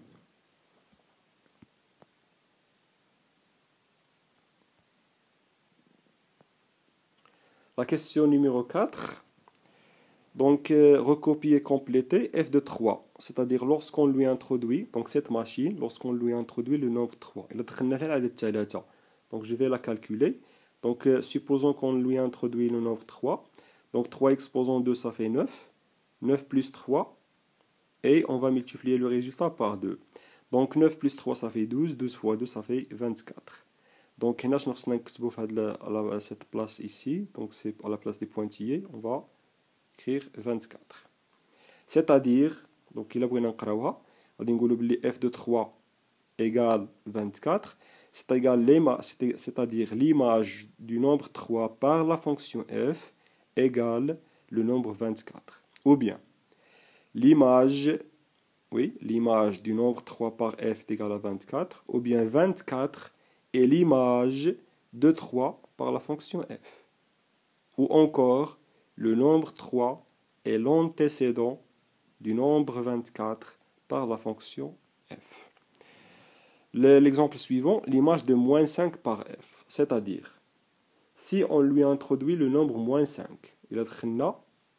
La question numéro 4. Donc, recopier, compléter f de 3. C'est-à-dire lorsqu'on lui introduit, donc cette machine, lorsqu'on lui introduit le nombre 3. Donc, je vais la calculer. Donc, supposons qu'on lui introduit le nombre 3. Donc, 3 exposant 2, ça fait 9. 9 plus 3. Et on va multiplier le résultat par 2. Donc, 9 plus 3, ça fait 12. 12 fois 2, ça fait 24. Donc, هنا شنو خصنا نكتبو à cette place ici. Donc, c'est à la place des pointillés. On va écrire 24. C'est-à-dire, donc il a بغينا نقراوها غادي نقولوا بلي f de 3 égale 24. C'est-à-dire l'image du nombre 3 par la fonction f égale le nombre 24. Ou bien l'image du nombre 3 par f est égale à 24. Ou bien 24 est l'image de 3 par la fonction f. Ou encore le nombre 3 est l'antécédent du nombre 24 par la fonction f. L'exemple suivant, l'image de moins 5 par f. C'est-à-dire, si on lui introduit le nombre moins 5, il a دخلنا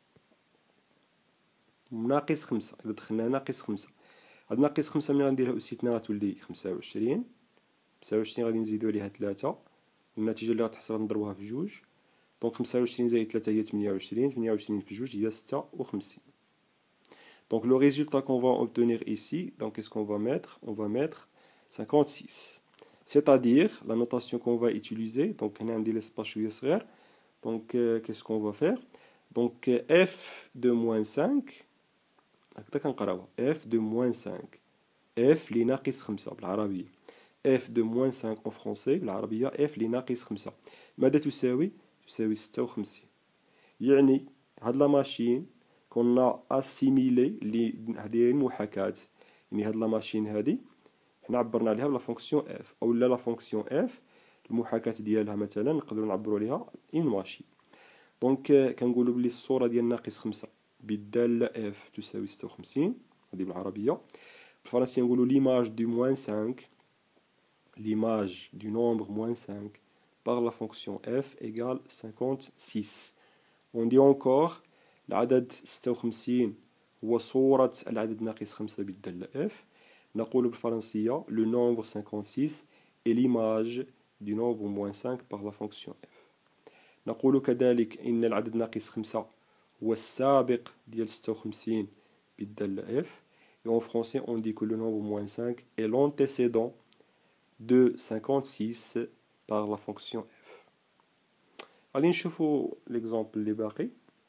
ناقص 5 إذا دخلنا ناقص 5 هاد ناقص 5 ملي غنديرها أس 2 غتولي 25 25 غادي نزيدو عليها 3 والنتيجة اللي غتحصل نضربوها في جوج. Donc 25 زائد 3 هي 28 28 في جوج هي 56. Donc le résultat qu'on va obtenir ici, donc qu'est-ce qu'on va mettre? On va mettre 56. C'est-à-dire la notation qu'on va utiliser, donc هنا عندي l'espace شوية صغير. Donc qu'est-ce qu'on va faire? Donc f de moins 5 هكذا كنقراوها f de moins 5 f اللي ناقص 5 بالعربية f de moins 5 en français بالعربية f اللي ناقص 5 ماذا تساوي؟ تساوي 56. يعني هاد لا ماشين كنا اسيميلي اللي هذه المحاكاة يعني هاد لا ماشين هادي حنا عبرنا عليها بلا فونكسيون اف او لا فونكسيون اف المحاكاة ديالها مثلا نقدروا نعبروا عليها ان ماشين. دونك كنقولوا بلي الصورة ديال ناقص 5 بالدالة اف تساوي 56 هذه بالعربية. بالفرنسية نقولوا l'image du moins 5 l'image du nombre moins 5 par la fonction f égale 56. On dit encore العدد 56 هو صورة العدد ناقص 5 بالدالة f. نقول بالفرنسية le nombre 56 est l'image du nombre moins 5 par la fonction f. نقول كذلك إن العدد ناقص 5 هو السابق ديال 56 بالدالة f. Et en français, on dit que le nombre moins 5 est l'antécédent de 56 par la fonction f. غادي نشوفوا l'exemple اللي باقي.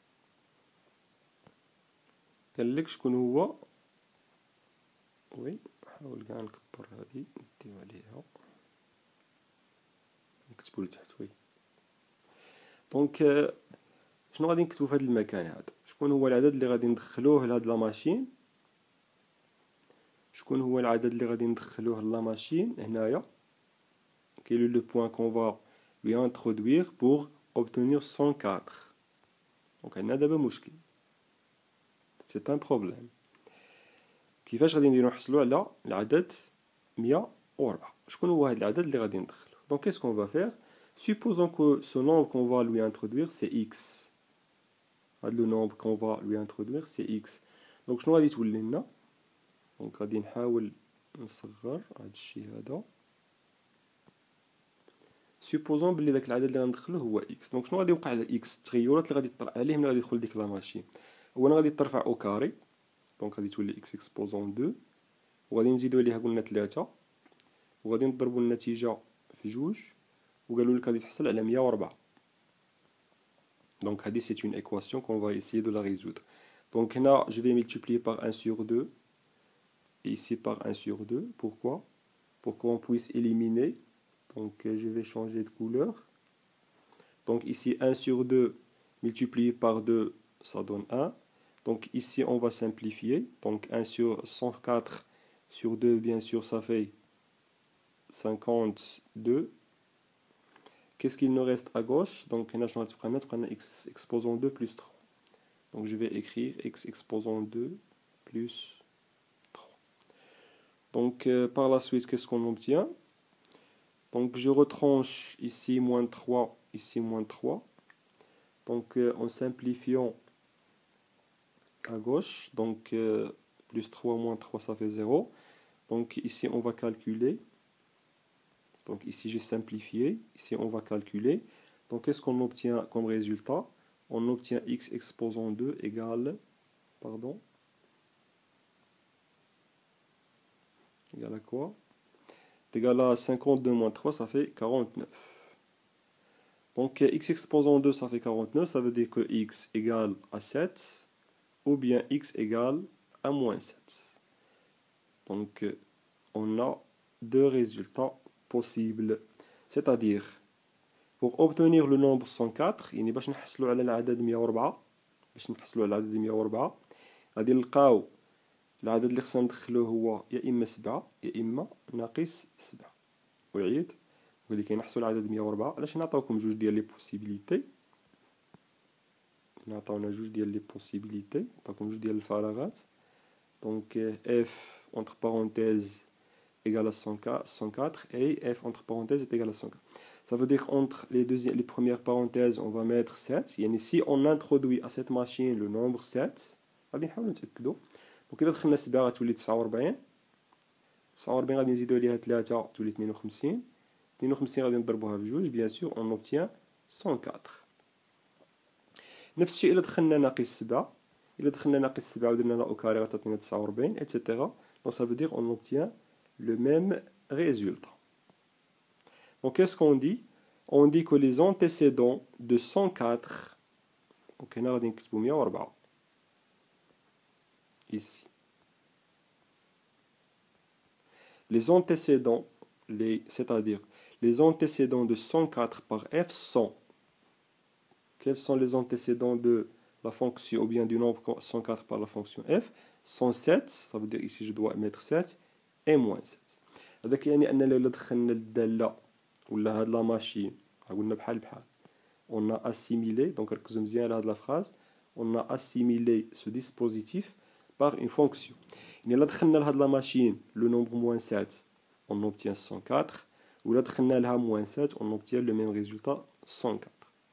قال لك شكون هو وي نحاول كاع نكبر هذه نديو عليها نكتبو لتحت وي. دونك شنو غادي نكتبو في هذا المكان هذا؟ شكون هو العدد اللي غادي ندخلوه لهاد لا ماشين؟ شكون هو العدد اللي غادي ندخلوه لا ماشين هنايا؟ Quel est le point qu'on va lui introduire pour obtenir 104. Donc عندنا دابا مشكل. C'est un problème. كيفاش غادي نديرو نحصلو على العدد 104؟ شكون هو هذا العدد اللي غادي ندخلو؟ Donc qu'est-ce qu'on va faire? Supposons que ce nombre qu'on va lui introduire c'est x. Le nombre qu'on va lui introduire c'est x. Donc شنو غادي تولي لنا؟ دونك غادي نحاول نصغر هذا الشيء هذا. سوبوزون بلي داك العدد اللي غندخلوه هو اكس. دونك شنو غادي يوقع على اكس؟ التغيرات اللي غادي تطرا عليه ملي غادي يدخل ديك لا ماشين. اولا غادي ترفع او كاري، دونك غادي تولي اكس اكسبوزون 2، وغادي نزيدو عليها قلنا 3، وغادي نضربو النتيجه في جوج، وقالوا لك غادي تحصل على 104. دونك هذه سي اون ايكواسيون كون فا ايسيي دو لا ريزودر. دونك هنا جو في ملتيبليي par 1 sur 2 et ici par 1 sur 2. Pourquoi? Pour qu'on puisse éliminer. Donc je vais changer de couleur. Donc ici 1 sur 2 multiplié par 2, ça donne 1. Donc ici on va simplifier. Donc 1 sur 104 sur 2, bien sûr, ça fait 52. Qu'est-ce qu'il nous reste à gauche? Donc on a x exposant 2 plus 3. Donc je vais écrire x exposant 2 plus 3. Donc par la suite, qu'est-ce qu'on obtient? Donc je retranche ici moins 3, ici moins 3. Donc en simplifiant à gauche, donc plus 3 moins 3 ça fait 0. Donc ici on va calculer. Donc ici j'ai simplifié, ici on va calculer. Donc qu'est-ce qu'on obtient comme résultat? On obtient x exposant 2 égale, égale à quoi? Égal à 52 moins 3, ça fait 49. Donc x exposant 2, ça fait 49, ça veut dire que x égale à 7, ou bien x égale à moins 7. Donc on a deux résultats possibles. C'est-à-dire, pour obtenir le nombre 104, يعني باش نحصلوا على العدد 104، غادي نلقاو العدد اللي خصنا ندخلوه هو يا اما 7 يا اما ناقص 7. وعيد ولي كينحصلوا على العدد 104. علاش نعطيوكم جوج ديال لي بوسيبيليتي؟ نعطيونا جوج ديال لي بوسيبيليتي، نعطيوكم جوج ديال الفراغات. دونك اف entre parenthèses égale à 104 et f entre parenthèses est égal à 104. Ça veut dire qu'entre les premières parenthèses on va mettre 7. يعني si on introduit à cette machine le nombre 7 غادي نحاولوا نتاكدوا. دونك الا دخلنا 7 غتولي 49، 49 غادي نزيدو عليها 3 تولي 52، 52 غادي نضربوها بجوج، بيان سور اون اوبتيان 104. نفس الشيء الا دخلنا ناقص 7، الا دخلنا ناقص 7 ودرنا لا او كاري غتعطينا 49 ايتترا. دونك ça veut dire on obtient le même résultat. Donc qu'est-ce qu'on dit? On dit que les antécédents de 104, donc هنا غادي نكتبو 104 ici. Les antécédents, c'est-à-dire les antécédents de 104 par f sont, quels sont les antécédents de la fonction ou bien du nombre 104 par la fonction f? Sont 7, ça veut dire ici je dois mettre 7 et moins 7. هذاك يعني أننا إلا دخلنا الدالة ولا هاد لا ماشين قلنا بحال on a assimilé, donc ركزوا مزيان على هاد لا فراز، on a assimilé ce dispositif par une fonction. يعني إلا دخلنا لهاد لا ماشين le nombre moins 7 on obtient 104، ولا دخلنا لها moins 7 on obtient le même résultat 104.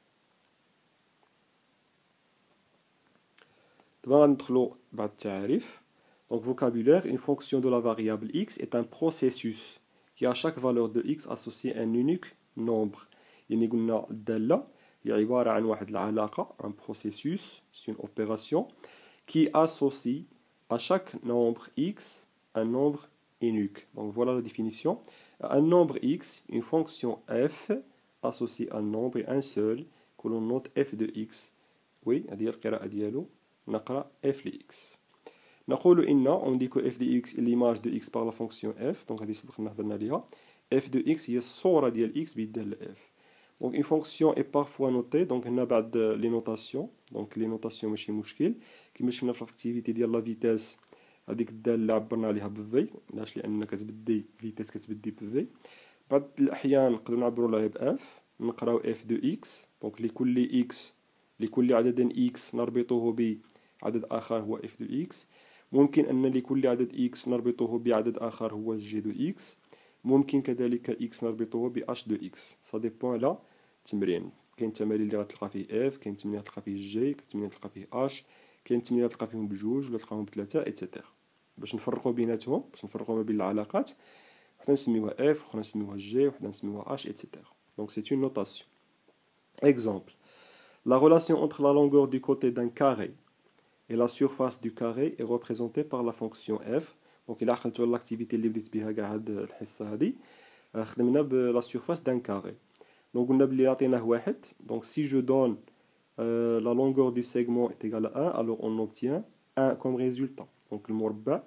دابا غندخلو بعد التعريف. Donc vocabulaire, une fonction de la variable x est un processus qui à chaque valeur de x associe un unique nombre. يعني قلنا الدالة هي عبارة عن واحد العلاقة، un processus, c'est une opération qui associe à chaque nombre x un nombre unique. Donc voilà la définition. Un nombre x, une fonction f associée à un nombre et un seul que l'on note f de x. Oui, هذه القراءة ديالو نقرأ f de x. نقول إن on dit que f de x est l'image de x par la fonction f. Donc هذه سبق هضرنا عليها. f de x هي الصورة ديال x بالدالة f. Donc une fonction est parfois notée. Donc هنا بعد les notations. Donc les notations ماشي مشكل. كيما شفنا في l'activité ديال la vitesse. هذيك الدالة اللي عبرنا عليها بفي. علاش؟ لأن كتبدي فيتاس كتبدي بفي. بعض الأحيان نقدروا نعبروا لها بإف. نقراو اف دو اكس. دونك لكل اكس، لكل عدد اكس نربطه بعدد آخر هو اف دو اكس. ممكن أن لكل عدد اكس نربطه بعدد آخر هو جي دو اكس. ممكن كذلك اكس نربطه ب اش دو اكس. سا ديبون على التمرين. كاين تمارين اللي غتلقى فيه اف، كاين تمرين غتلقى فيه جي، كاين تمرين غتلقى فيه اش، كاين تمرين غتلقى فيهم بجوج ولا تلقاهم بثلاثة ايتترا. باش نفرقوا بيناتهم، باش نفرقوا ما بين العلاقات، وحده نسميوها اف، وحده نسميوها جي، وحده نسميوها اش ايتترا. Donc c'est une notation. Exemple. La relation entre la longueur du côté d'un carré et la surface du carré est représentée par la fonction f. Donc il a عقلتوا على l'activité اللي بديت بها كاع هاد الحصة هادي، خدمنا ب la surface d'un carré. Donc قلنا بلي عطيناه واحد. Donc si je donne la longueur du segment est égale à 1, alors on obtient 1 comme résultat. Donc المربع،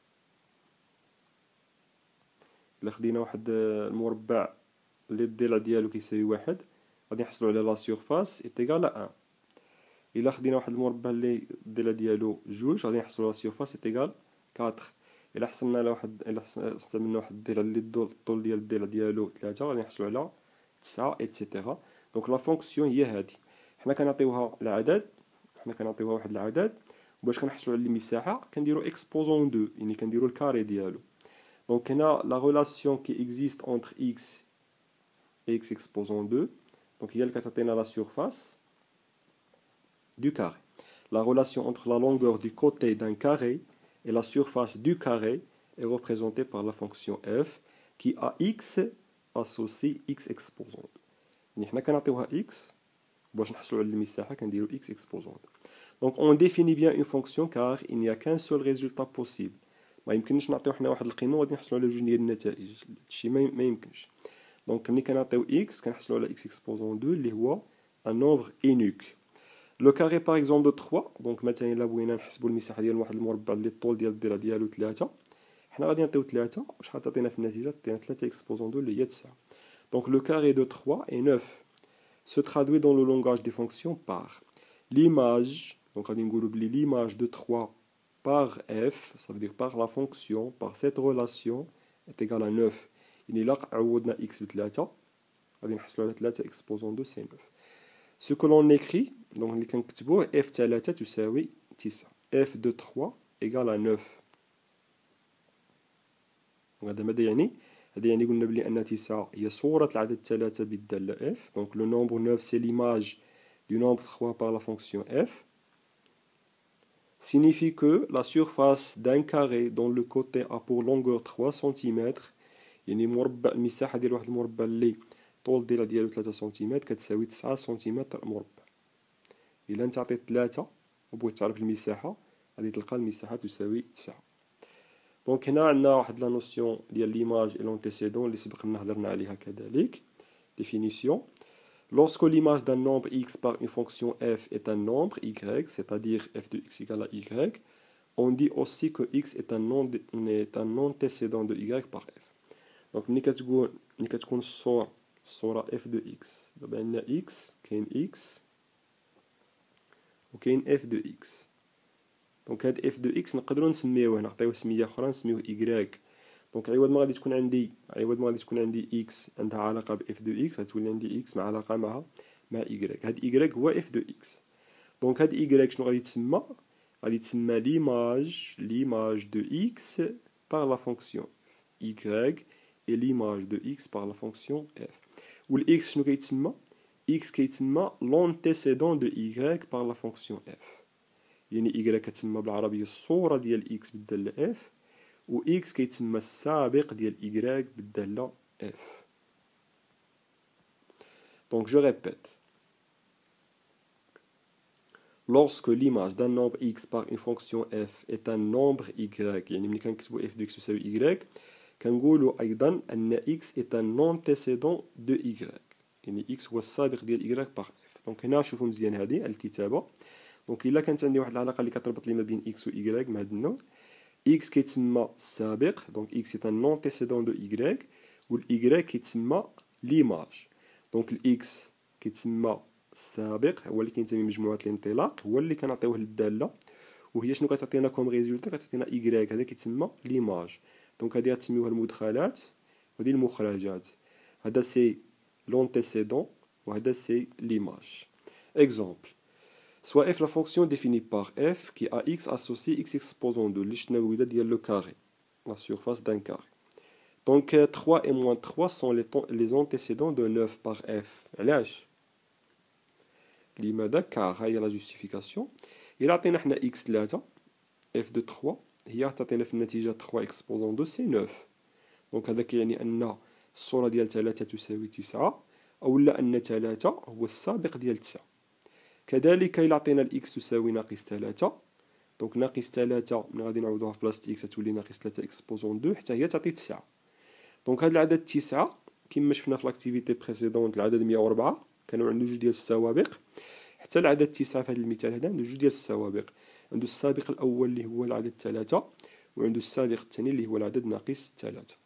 إلا خدينا واحد المربع اللي الضلع ديالو كيساوي واحد، غادي نحصلوا على لا سيرفاس ايت ايغال 1. الا خدينا واحد المربع اللي الضلع ديالو جوج، غادي نحصلوا على سيرفاس ايت ايغال 4. الا حصلنا على واحد، الا استعملنا واحد الضلع اللي الطول ديال الضلع ديالو 3، غادي نحصلوا على 9 ايتترا. دونك لا فونكسيون هي هذه. حنا كنعطيوها العدد، حنا كنعطيوها واحد العدد، وباش كنحصلوا على المساحه كنديروا اكسبوزون 2، يعني كنديروا الكاري ديالو. دونك هنا لا ريلاسيون كي اكزيست اونتر اكس et x exposant 2. Donc il y a le cathéna la surface du carré. La relation entre la longueur du côté d'un carré et la surface du carré est représentée par la fonction f qui a x associé x exposant 2. يعني حنا كنعطيوها x باش نحصلوا على المساحه كنديروا x exposant 2. Donc on définit bien une fonction car il n'y a qu'un seul résultat possible. ما يمكنش نعطيو حنا واحد القيمه وغادي نحصلوا على جوج ديال النتائج. هادشي ما يمكنش. Donc ملي كنعطيو x كنحصلوا على x exposant 2 اللي هو un nombre unique. Le carré par exemple de 3. Donc مثلا الا بغينا نحسبوا المساحه ديال واحد المربع اللي الطول ديال الضلع ديالو 3، حنا غادي نعطيو 3. واش غتعطينا في النتيجه؟ تعطينا 3 exposant 2 اللي هي 9. Donc le carré de 3 est 9. Se traduit dans le langage des fonctions par l'image. Donc غادي نقولوا بلي l'image de 3 par f, ça veut dire par la fonction, par cette relation, est égale à 9. يعني إلا عوضنا x ب3 غادي نحصلوا على 3 exposant 2 سي 9. Ce que l'on écrit, donc اللي كنكتبوه f 3 تساوي 9. f de 3 égale à 9. هذا ماذا يعني؟ هذا يعني قلنا بلي أن 9 هي صورة العدد 3 بالدالة f. Donc le nombre 9 c'est l'image du nombre 3 par la fonction f. Signifie que la surface d'un carré dont le côté a pour longueur 3 cm، يعني مربع المساحة ديال واحد المربع اللي طول الضلع ديالو 3 سنتيمتر كتساوي 9 سنتيمتر مربع. إلا انت عطيت 3 وبغيت تعرف المساحة غادي تلقى المساحة تساوي 9. دونك هنا عندنا واحد لا نوسيون ديال ليماج اي لونتيسيدون اللي سبقنا هضرنا عليها كذلك. Définition. Lorsque l'image d'un nombre x par une fonction f est un nombre y, c'est-à-dire f de x égale à y, on dit aussi que x est un antécédent de y par f. Donc ملي كتكون الصورة f de x، دابا عندنا x، كاين x وكاين f de x. دونك هاد f de x نقدروا نسميوه، نعطيوه سمية أخرى نسميوه y. دونك عوض ما غادي تكون عندي x عندها علاقة ب f de x، غتولي عندي x مع علاقة مع y. هاد y هو f de x. دونك هاد y شنو غادي تسمى؟ غادي تسمى l'image de x par la fonction y et l'image de x par la fonction f. و x شنو كيتسمى؟ x كيتسمى l'antécédent de y par la fonction f. يعني y كتسمى بالعربية الصورة ديال x بالدالة f، و x كيتسمى السابق ديال y بالدالة f. Donc je répète. lorsque l'image d'un nombre x par une fonction f est un nombre y يعني ملي كنكتبو f de x تساوي y كنقولوا أيضا أن x est un antécédent de y يعني x هو السابق ديال y par f. دونك هنا شوفوا مزيان هذه الكتابة. دونك إلا كانت عندي واحد العلاقة اللي كتربط لي ما بين x و y من هذا النوع x كيتسمى السابق دونك x est un antécédent de y و y كيتسمى l'image. دونك الإكس كيتسمى السابق هو اللي كينتمي لمجموعة الانطلاق هو اللي كنعطيوه للدالة وهي شنو كتعطينا كوم ريزولتا كتعطينا إيكغيك هذا كيتسمى ليماج. دونك هادي غتسميوها المدخلات وهادي المخرجات. هذا سي لونتيسيدون وهذا سي ليماج. Exemple. Soit f la fonction définie par f qui a x associé x exposant 2 اللي شفنا قبيله ديال لو كاري la surface d'un carré. Donc 3 et moins 3 sont les antécédents de 9 par f. علاش؟ لماذا؟ car هي la justification. إلا عطينا حنا x 3 f de 3 هي تعطينا في النتيجة 3 exposant 2 سي 9. دونك هذا كيعني أن الصورة ديال 3 تساوي 9 أو لا أن 3 هو السابق ديال 9. كذلك إلا عطينا الإكس تساوي ناقص 3 دونك ناقص 3 ملي غادي نعوضوها في بلاصة إكس تولي ناقص 3 إكسبوزون 2 حتى هي تعطي 9. دونك هاد العدد 9 كما شفنا في لاكتيفيتي بريسيدونت العدد 104 كانوا عنده جوج ديال السوابق حتى العدد 9 في هذا المثال هذا عنده جوج ديال السوابق. عنده السابق الأول اللي هو العدد 3 وعنده السابق الثاني اللي هو العدد ناقص 3.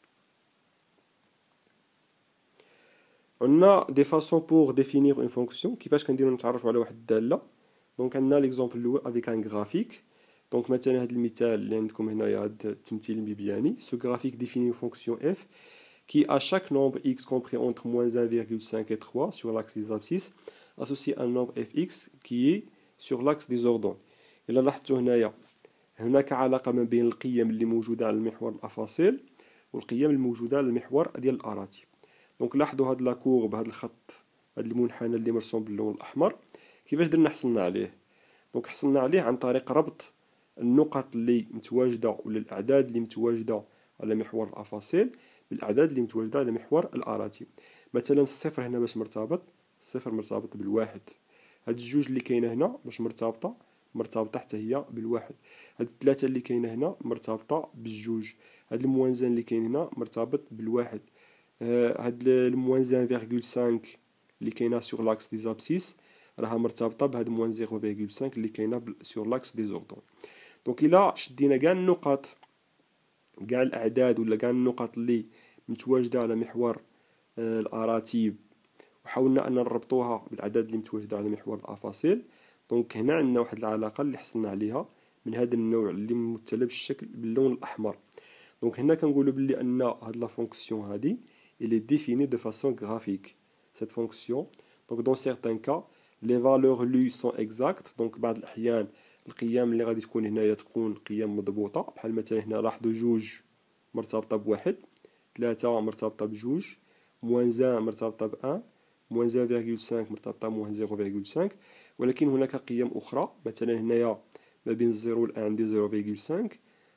عندنا دي فاسون بور ديفينير اون فونكسيون كيفاش كنديرو نتعرفوا على واحد الداله. دونك عندنا ليكزومبل الاول افيك ان غرافيك. دونك مثلا هذا المثال اللي عندكم هنايا هذا التمثيل المبياني سو غرافيك ديفيني فونكسيون اف qui à chaque nombre x compris entre moins 1,5 et 3 sur l'axe des abscisses associe un nombre fx qui est sur l'axe des ordonnes. إلا لاحظتوا هنايا هناك علاقة ما بين القيم اللي موجودة على المحور الأفاصيل والقيم الموجودة على المحور ديال الأراتب. دونك لاحظوا هاد لاكورب هاد الخط هاد المنحنى اللي مرسوم باللون الأحمر كيفاش درنا حصلنا عليه. دونك حصلنا عليه عن طريق ربط النقط اللي متواجدة ولا الأعداد اللي متواجدة على محور الأفاصيل بالأعداد اللي متواجدة على محور الأراتب. مثلا الصفر هنا باش مرتبط الصفر مرتبط بالواحد. هاد الجوج اللي كاينة هنا باش مرتبطة حتى هي بالواحد. هاد الثلاثة اللي كاينة هنا مرتبطة بالجوج. هاد الموانزان اللي كاين هنا مرتبط بالواحد. هاد الموان 1,5 اللي كاينة سور لاكس دي زابسيس راها مرتبطة بهاد موان 0,5 اللي كاينة سور لاكس دي زوردون. دونك إلا شدينا كاع النقط كاع الأعداد ولا كاع النقط اللي متواجدة على محور الأراتب وحاولنا أن نربطوها بالأعداد اللي متواجدة على محور الأفاصيل دونك هنا عندنا واحد العلاقة اللي حصلنا عليها من هذا النوع اللي ممثلة بالشكل باللون الأحمر. دونك هنا كنقولوا بلي أن هاد لا فونكسيون هادي il est défini de façon graphique cette fonction. Donc dans certains cas les valeurs lues sont exactes. donc بعض الأحيان القيم اللي غادي تكون هنايا تكون قيم مضبوطة بحال مثلا هنا لاحظوا جوج مرتبطة بواحد 3 مرتبطة بجوج موان 1 مرتبطة ب1 موان 0,5 مرتبطة موان 0,5. ولكن هناك قيم أخرى مثلا هنايا ما بين 0 و 1 عندي 0,5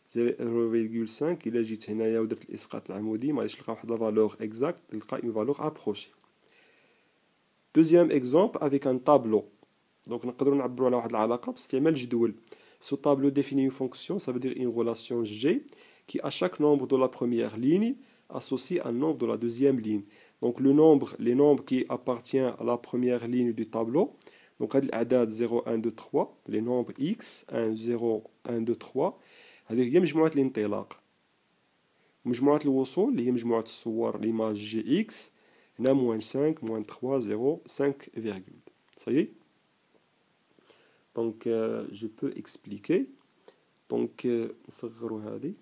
إلا جيت هنايا ودرت الإسقاط العمودي ما غاديش نلقى واحد لا فالور اكزاكت نلقى اون فالور ابروشي. دوزيام اكزومبل افيك ان طابلو. دونك نقدروا نعبروا على واحد العلاقة باستعمال جدول. Ce tableau définit une fonction, ça veut dire une relation G qui à chaque nombre de la première ligne associe un nombre de la deuxième ligne. Donc les nombres qui appartiennent à la première ligne du tableau. Donc هاد الأعداد 0 1 2 3 les nombres x 1 0 1 2 3 هذه هي مجموعة الانطلاق. مجموعة الوصول اللي هي مجموعة الصور l'image gx هنا موان 5 موان 3 0 5 virgule. Ça y est. Donc je peux expliquer. Donc نصغروا هذه.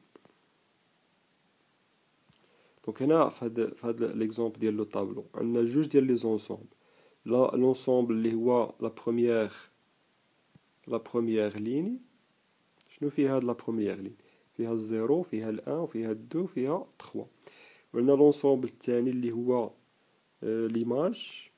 دونك هنا في هاد ليكزومبل ديال لو طابلو عندنا جوج ديال لي زونسومبل. لونسومبل اللي هو لا بروميير ليني شنو فيها هاد لا بروميير لين فيها الزيرو فيها الان وفيها الدو وفيها 3. وعندنا لونسومبل الثاني اللي هو ليماج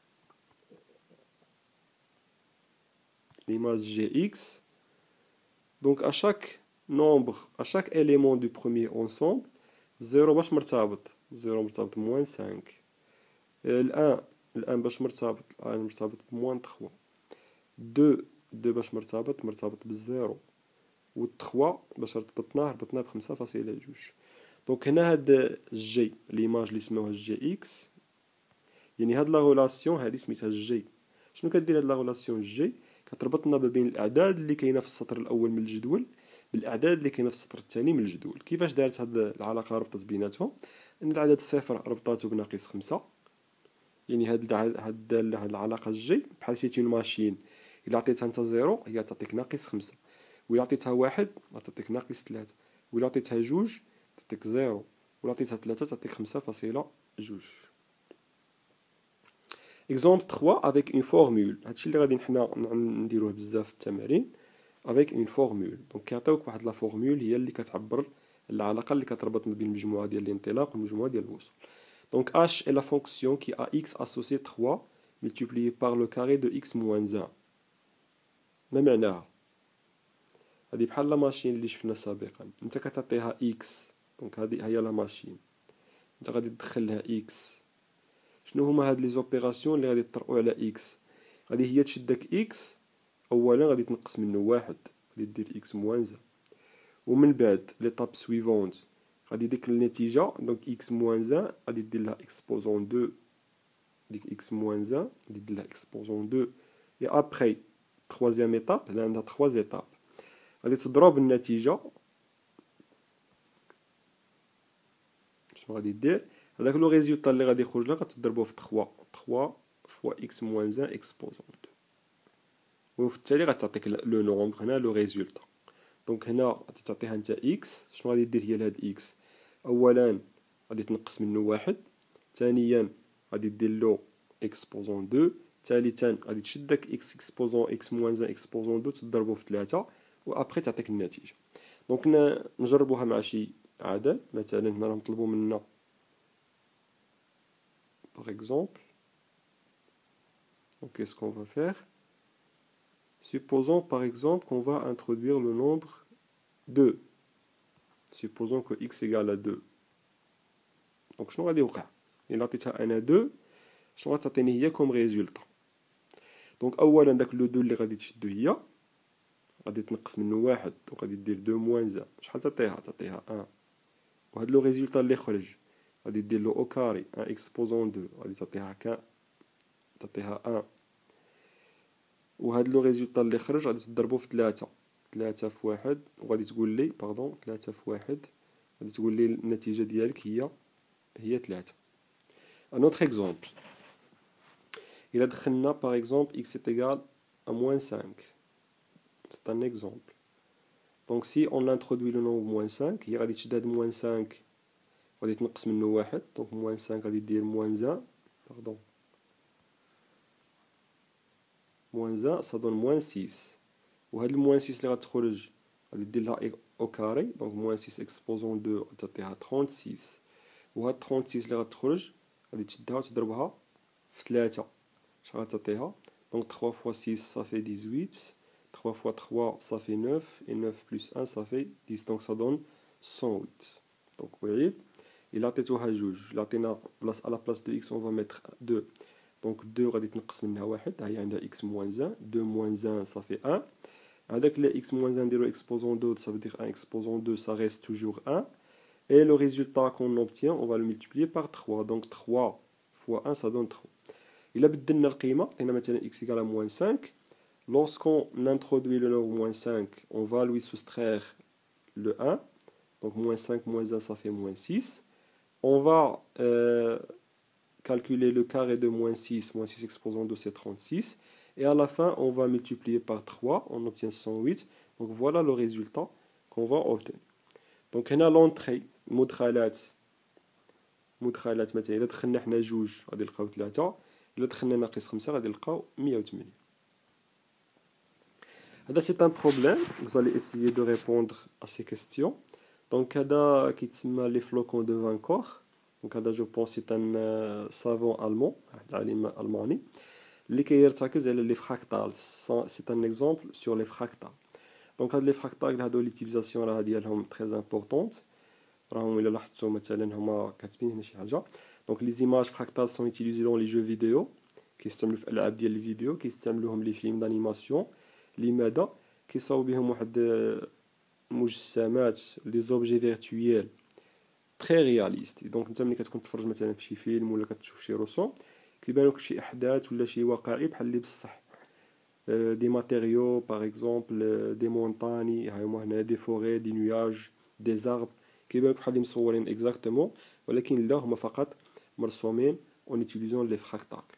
جي اكس. دونك à chaque élément du premier ensemble 0 باش مرتبط 0 مرتبط موان 5 الان باش مرتبط بموان 3 2 2 باش مرتبط بالزيرو، و 3 باش ربطناه ب5.2. دونك هنا هاد الجي ليماج اللي سموها جي اكس، يعني هاد لا غولاسيون هادي سميتها الجي. شنو كدير هاد لا غولاسيون الجي؟ كتربطنا ما بين الاعداد اللي كاينه في السطر الاول من الجدول بالاعداد اللي كاينه في السطر الثاني من الجدول. كيفاش دارت هاد العلاقه ربطت بيناتهم؟ ان العدد صفر ربطاتو بناقص 5، يعني هاد العلاقه الجي بحال سيتي ماشين، الا عطيتها انت زيرو هي تعطيك ناقص 5، وإلا عطيتها واحد تعطيك ناقص 3، وإلا عطيتها جوج تعطيك زيرو، وإلا عطيتها 3 تعطيك 5.2. Exemple 3 avec une formule. هادشي اللي غادي حنا نديروه بزاف في التمارين avec une formule. دونك كيعطيوك واحد لا فورمول هي اللي كتعبر العلاقه اللي كتربط ما بين المجموعه ديال الانطلاق والمجموعه ديال الوصول. Donc h est la fonction qui a x associé 3 multiplié par le carré de x moins 1. ما معناها؟ هذه بحال لا ماشين اللي شفنا سابقا، انت كتعطيها اكس، دونك هذه هي لا ماشين، انت غادي تدخل لها اكس. شنو هما هاد لي زوبيراسيون اللي غادي يطرقوا على اكس؟ غادي هي تشدك اكس، اولا غادي تنقص منه واحد، غادي دير اكس موان زان، ومن بعد ليطاب سويفونت غادي ديك النتيجه، دونك اكس موان زان غادي دير لها اكسبوزون 2، ديك اكس موان زان غادي دير لها اكسبوزون 2، اي ابري troisième étape، هنا عندها 3 étapes، غادي تضرب النتيجه. شنو غادي دير؟ هذاك لو ريزولطا اللي غادي يخرج لك غتضربوه في 3 فوا اكس موان 1 اكسبوزون 2، وفي التالي غتعطيك لو نومبر هنا لو ريزولطا. دونك هنا غادي تعطيها انت اكس، شنو غادي دير هي لهاد اكس؟ اولا غادي تنقص منه واحد، ثانيا غادي دير له اكسبوزون 2، ثالثا غادي تشدك اكس اكسبوزون اكس موان 1 اكسبوزون 2 تضربو في 3، وابخي تعطيك النتيجه. دونك نجربوها مع شي عدد، مثلا هنا راهم طلبوا منا par exemple. Donc qu'est-ce qu'on va faire? Supposons par exemple qu'on va introduire le nombre 2. Supposons que x égale à 2. Donc شنو غادي يوقع؟ إلا عطيتها أنا 2 شنو غتعطيني هي كوم ريزولطا؟ دونك أولا داك لو 2 اللي غادي تشدو هي غادي تنقص منه واحد، دونك غادي دير 2 موان 1، شحال تعطيها؟ تعطيها 1. وهاد لو ريزولطا اللي خرج غادي دير له او كاري 1 اكسبوزون 2 غادي تعطيها 1، وهاد لو ريزولطا اللي خرج غادي تضربو في 3 في 1، وغادي تقول لي 3 في 1 غادي تقول لي النتيجة ديالك هي 3. Un autre exemple. إلا دخلنا par exemple x est égal à moins 5. C'est un exemple. Donc si on introduit le nombre moins 5 هي غادي تشد هاد moins 5 غادي تنقص منه واحد، donc moins 5 غادي دير moins 1 moins 1 ça donne moins 6، وهاد moins 6 اللي غتخرج غادي دير لها au carré، donc moins 6 exposant 2 غتعطيها 36، وهاد 36 اللي غتخرج غادي تشدها وتضربها في 3 شحال غتعطيها؟ donc 3 fois 6 ça fait 18، 3 fois 3 ça fait 9 et 9 plus 1 ça fait 10، donc ça donne 108. donc وعيد إلا عطيتوها جوج، إلا عطينا بلاص على بلاص دو إكس on va mettre 2، donc 2 غادي تنقص منها واحد، هي عندها إكس موان 1، 2 موان 1 ça fait 1، هذاك اللي إكس موان 1 نديرو إكسبوزون 2 ça veut dire 1 exposant 2 ça reste toujours 1، et le résultat qu'on obtient on va le multiplier par 3، donc 3 fois 1 ça donne 3. إلا بدلنا القيمة عطينا مثلا x égale à moins 5، lorsqu'on introduit le nombre moins 5 on va lui soustraire le 1، donc moins 5 moins 1 ça fait moins 6. On va calculer le carré de moins 6 exposant 2 c'est 36, et à la fin on va multiplier par 3, on obtient 108. Donc voilà le résultat qu'on va obtenir. Donc هنا l'entrée مدخلات مثلا إلا دخلنا حنا جوج غادي نلقاو 3، إلا دخلنا ناقص 5 غادي نلقاو 108. هذا c'est un problème. Vous allez essayer de répondre à ces questions. Donc هذا كيتسمى لي فلوكون دو فانكور. Donc هذا جو بونس سي ان سافون المون، واحد العالم الماني اللي كيرتكز على لي فراكتال. سي ان اكزومبل سور لي فراكتال. دونك هاد لي فراكتال هادو ليتيليزاسيون راه ديالهم تري امبورطونط، راهم الا لاحظتوا مثلا هما كاتبين هنا شي حاجه. دونك لي زيماج فراكتال سون يوتيليزي دون لي جو فيديو، كيستعملوا في العاب ديال الفيديو، كيستعملوهم لي فيلم دانيماسيون، لماذا؟ كيصاوب بهم واحد مجسمات لي زوبجي فيرتويال تري رياليست. دونك انت ملي كتكون تفرج مثلا في شي فيلم ولا كتشوف شي رسوم كيبانوك شي احداث ولا شي وقائع بحال اللي بصح، دي ماتيريو باغ اكزومبل، دي مونطاني ها هما هنا، دي فوري، دي نياج، دي زارب، كيبانوك بحال اللي مصورين اكزاكتومون، ولكن لا، هما فقط مرسومين اون utilisant les fractales.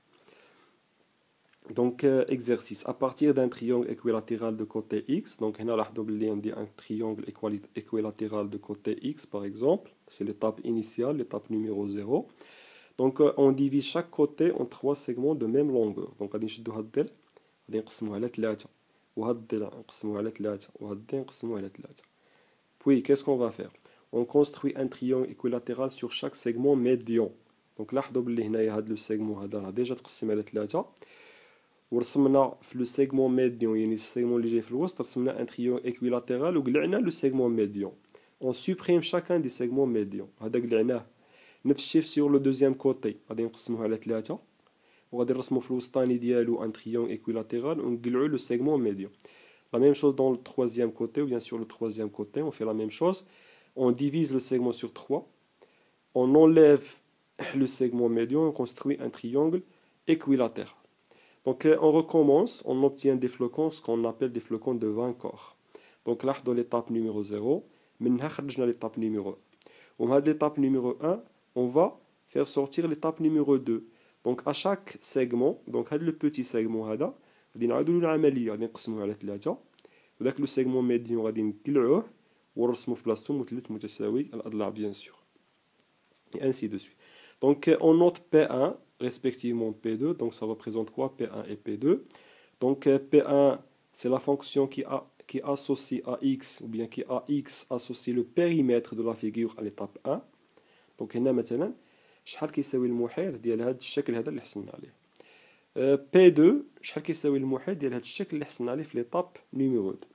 Donc exercice à partir d'un triangle équilatéral de côté x. Donc هنا لاحظوا باللي عندي un triangle équilatéral de côté x par exemple, c'est l'étape initiale, l'étape numéro 0. Donc on divise chaque côté en 3 segments de même longueur. Donc غادي نشدو هاد الضلع غادي نقسموه على 3 وهاد الضلع نقسموه على 3 وهاد الضلع نقسموه على 3. Puis qu'est-ce qu'on va faire? On construit un triangle équilatéral sur chaque segment médian. Donc لاحظوا باللي هنايا هاد لو سيغمون هذا راه ديجا تقسم على 3، ورسمنا في لو سيغمون ميديون يعني السيغمون اللي جاي في الوسط رسمنا ان تريونغل ايكويلاتيرال وقلعنا لو سيغمون ميديون. اون سوبريم شاكان دي سيغمون ميديون، هذا قلعناه. نفس الشيء سور لو دوزيام كوتي غادي نقسموه على 3 وغادي نرسمو في الوسطاني ديالو ان تريونغل ايكويلاتيرال ونقلعو لو سيغمون ميديون. La même chose dans le troisième côté, ou bien sur le troisième côté, on fait la même chose. On divise le segment sur 3, on enlève le segment médian, on construit un triangle équilatéral. Donc on recommence, on obtient des flocons, ce qu'on appelle des flocons de 20 corps. Donc là, dans l'étape numéro 0, maintenant خرجنا l'étape numéro 1. ومن هاد l'étape numéro 1, on va faire sortir l'étape numéro 2. Donc à chaque segment, donc هاد le petit segment هذا غادي نعاودو العملية، غادي نقسموه على 3 وداك لو سيغمون ميديون غادي نقلعوه ونرسمو في بلاصتو مثلث متساوي الأضلاع bien sûr. Et ainsi de suite. Donc on note P1 respectivement P2, donc ça représente quoi P1 et P2. Donc P1 c'est la fonction qui associe à x, ou bien qui à x associe le périmètre de la figure à l'étape 1. Donc هنا مثلا شحال كيساوي المحيط ديال هذا الشكل هذا اللي حصلنا عليه. P2 شحال كيساوي المحيط ديال هذا الشكل اللي حصلنا عليه في l'étape numéro 2.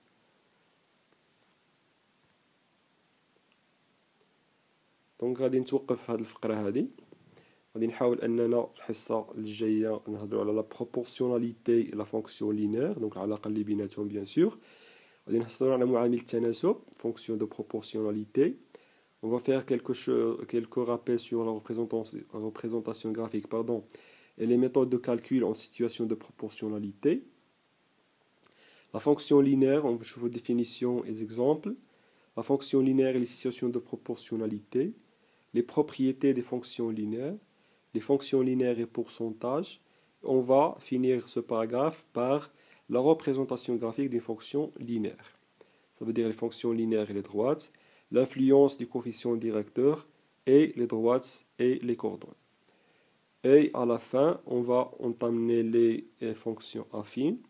دونك غادي نتوقف في هذه الفقره هذه، غادي نحاول اننا في الحصه الجايه نهضروا على لا بروبورسيوناليتي لا فونكسيون لينير، دونك العلاقه اللي بيناتهم بيان سور. غادي نهضروا على معامل التناسب فونكسيون دو بروبورسيوناليتي. On va faire quelques rappels sur la représentation graphique et les méthodes de calcul en situation de proportionnalité. La fonction linéaire, on va voir définition et exemples. La fonction linéaire et les situations de proportionnalité. Les propriétés des fonctions linéaires, les fonctions linéaires et pourcentages. On va finir ce paragraphe par la représentation graphique des fonctions linéaires. Ça veut dire les fonctions linéaires et les droites, l'influence du coefficient directeur et les droites et les coordonnées. Et à la fin, on va entamer les fonctions affines.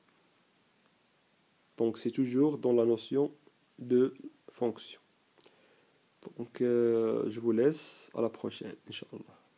Donc c'est toujours dans la notion de fonction. Donc je vous laisse, à la prochaine, Inch'Allah.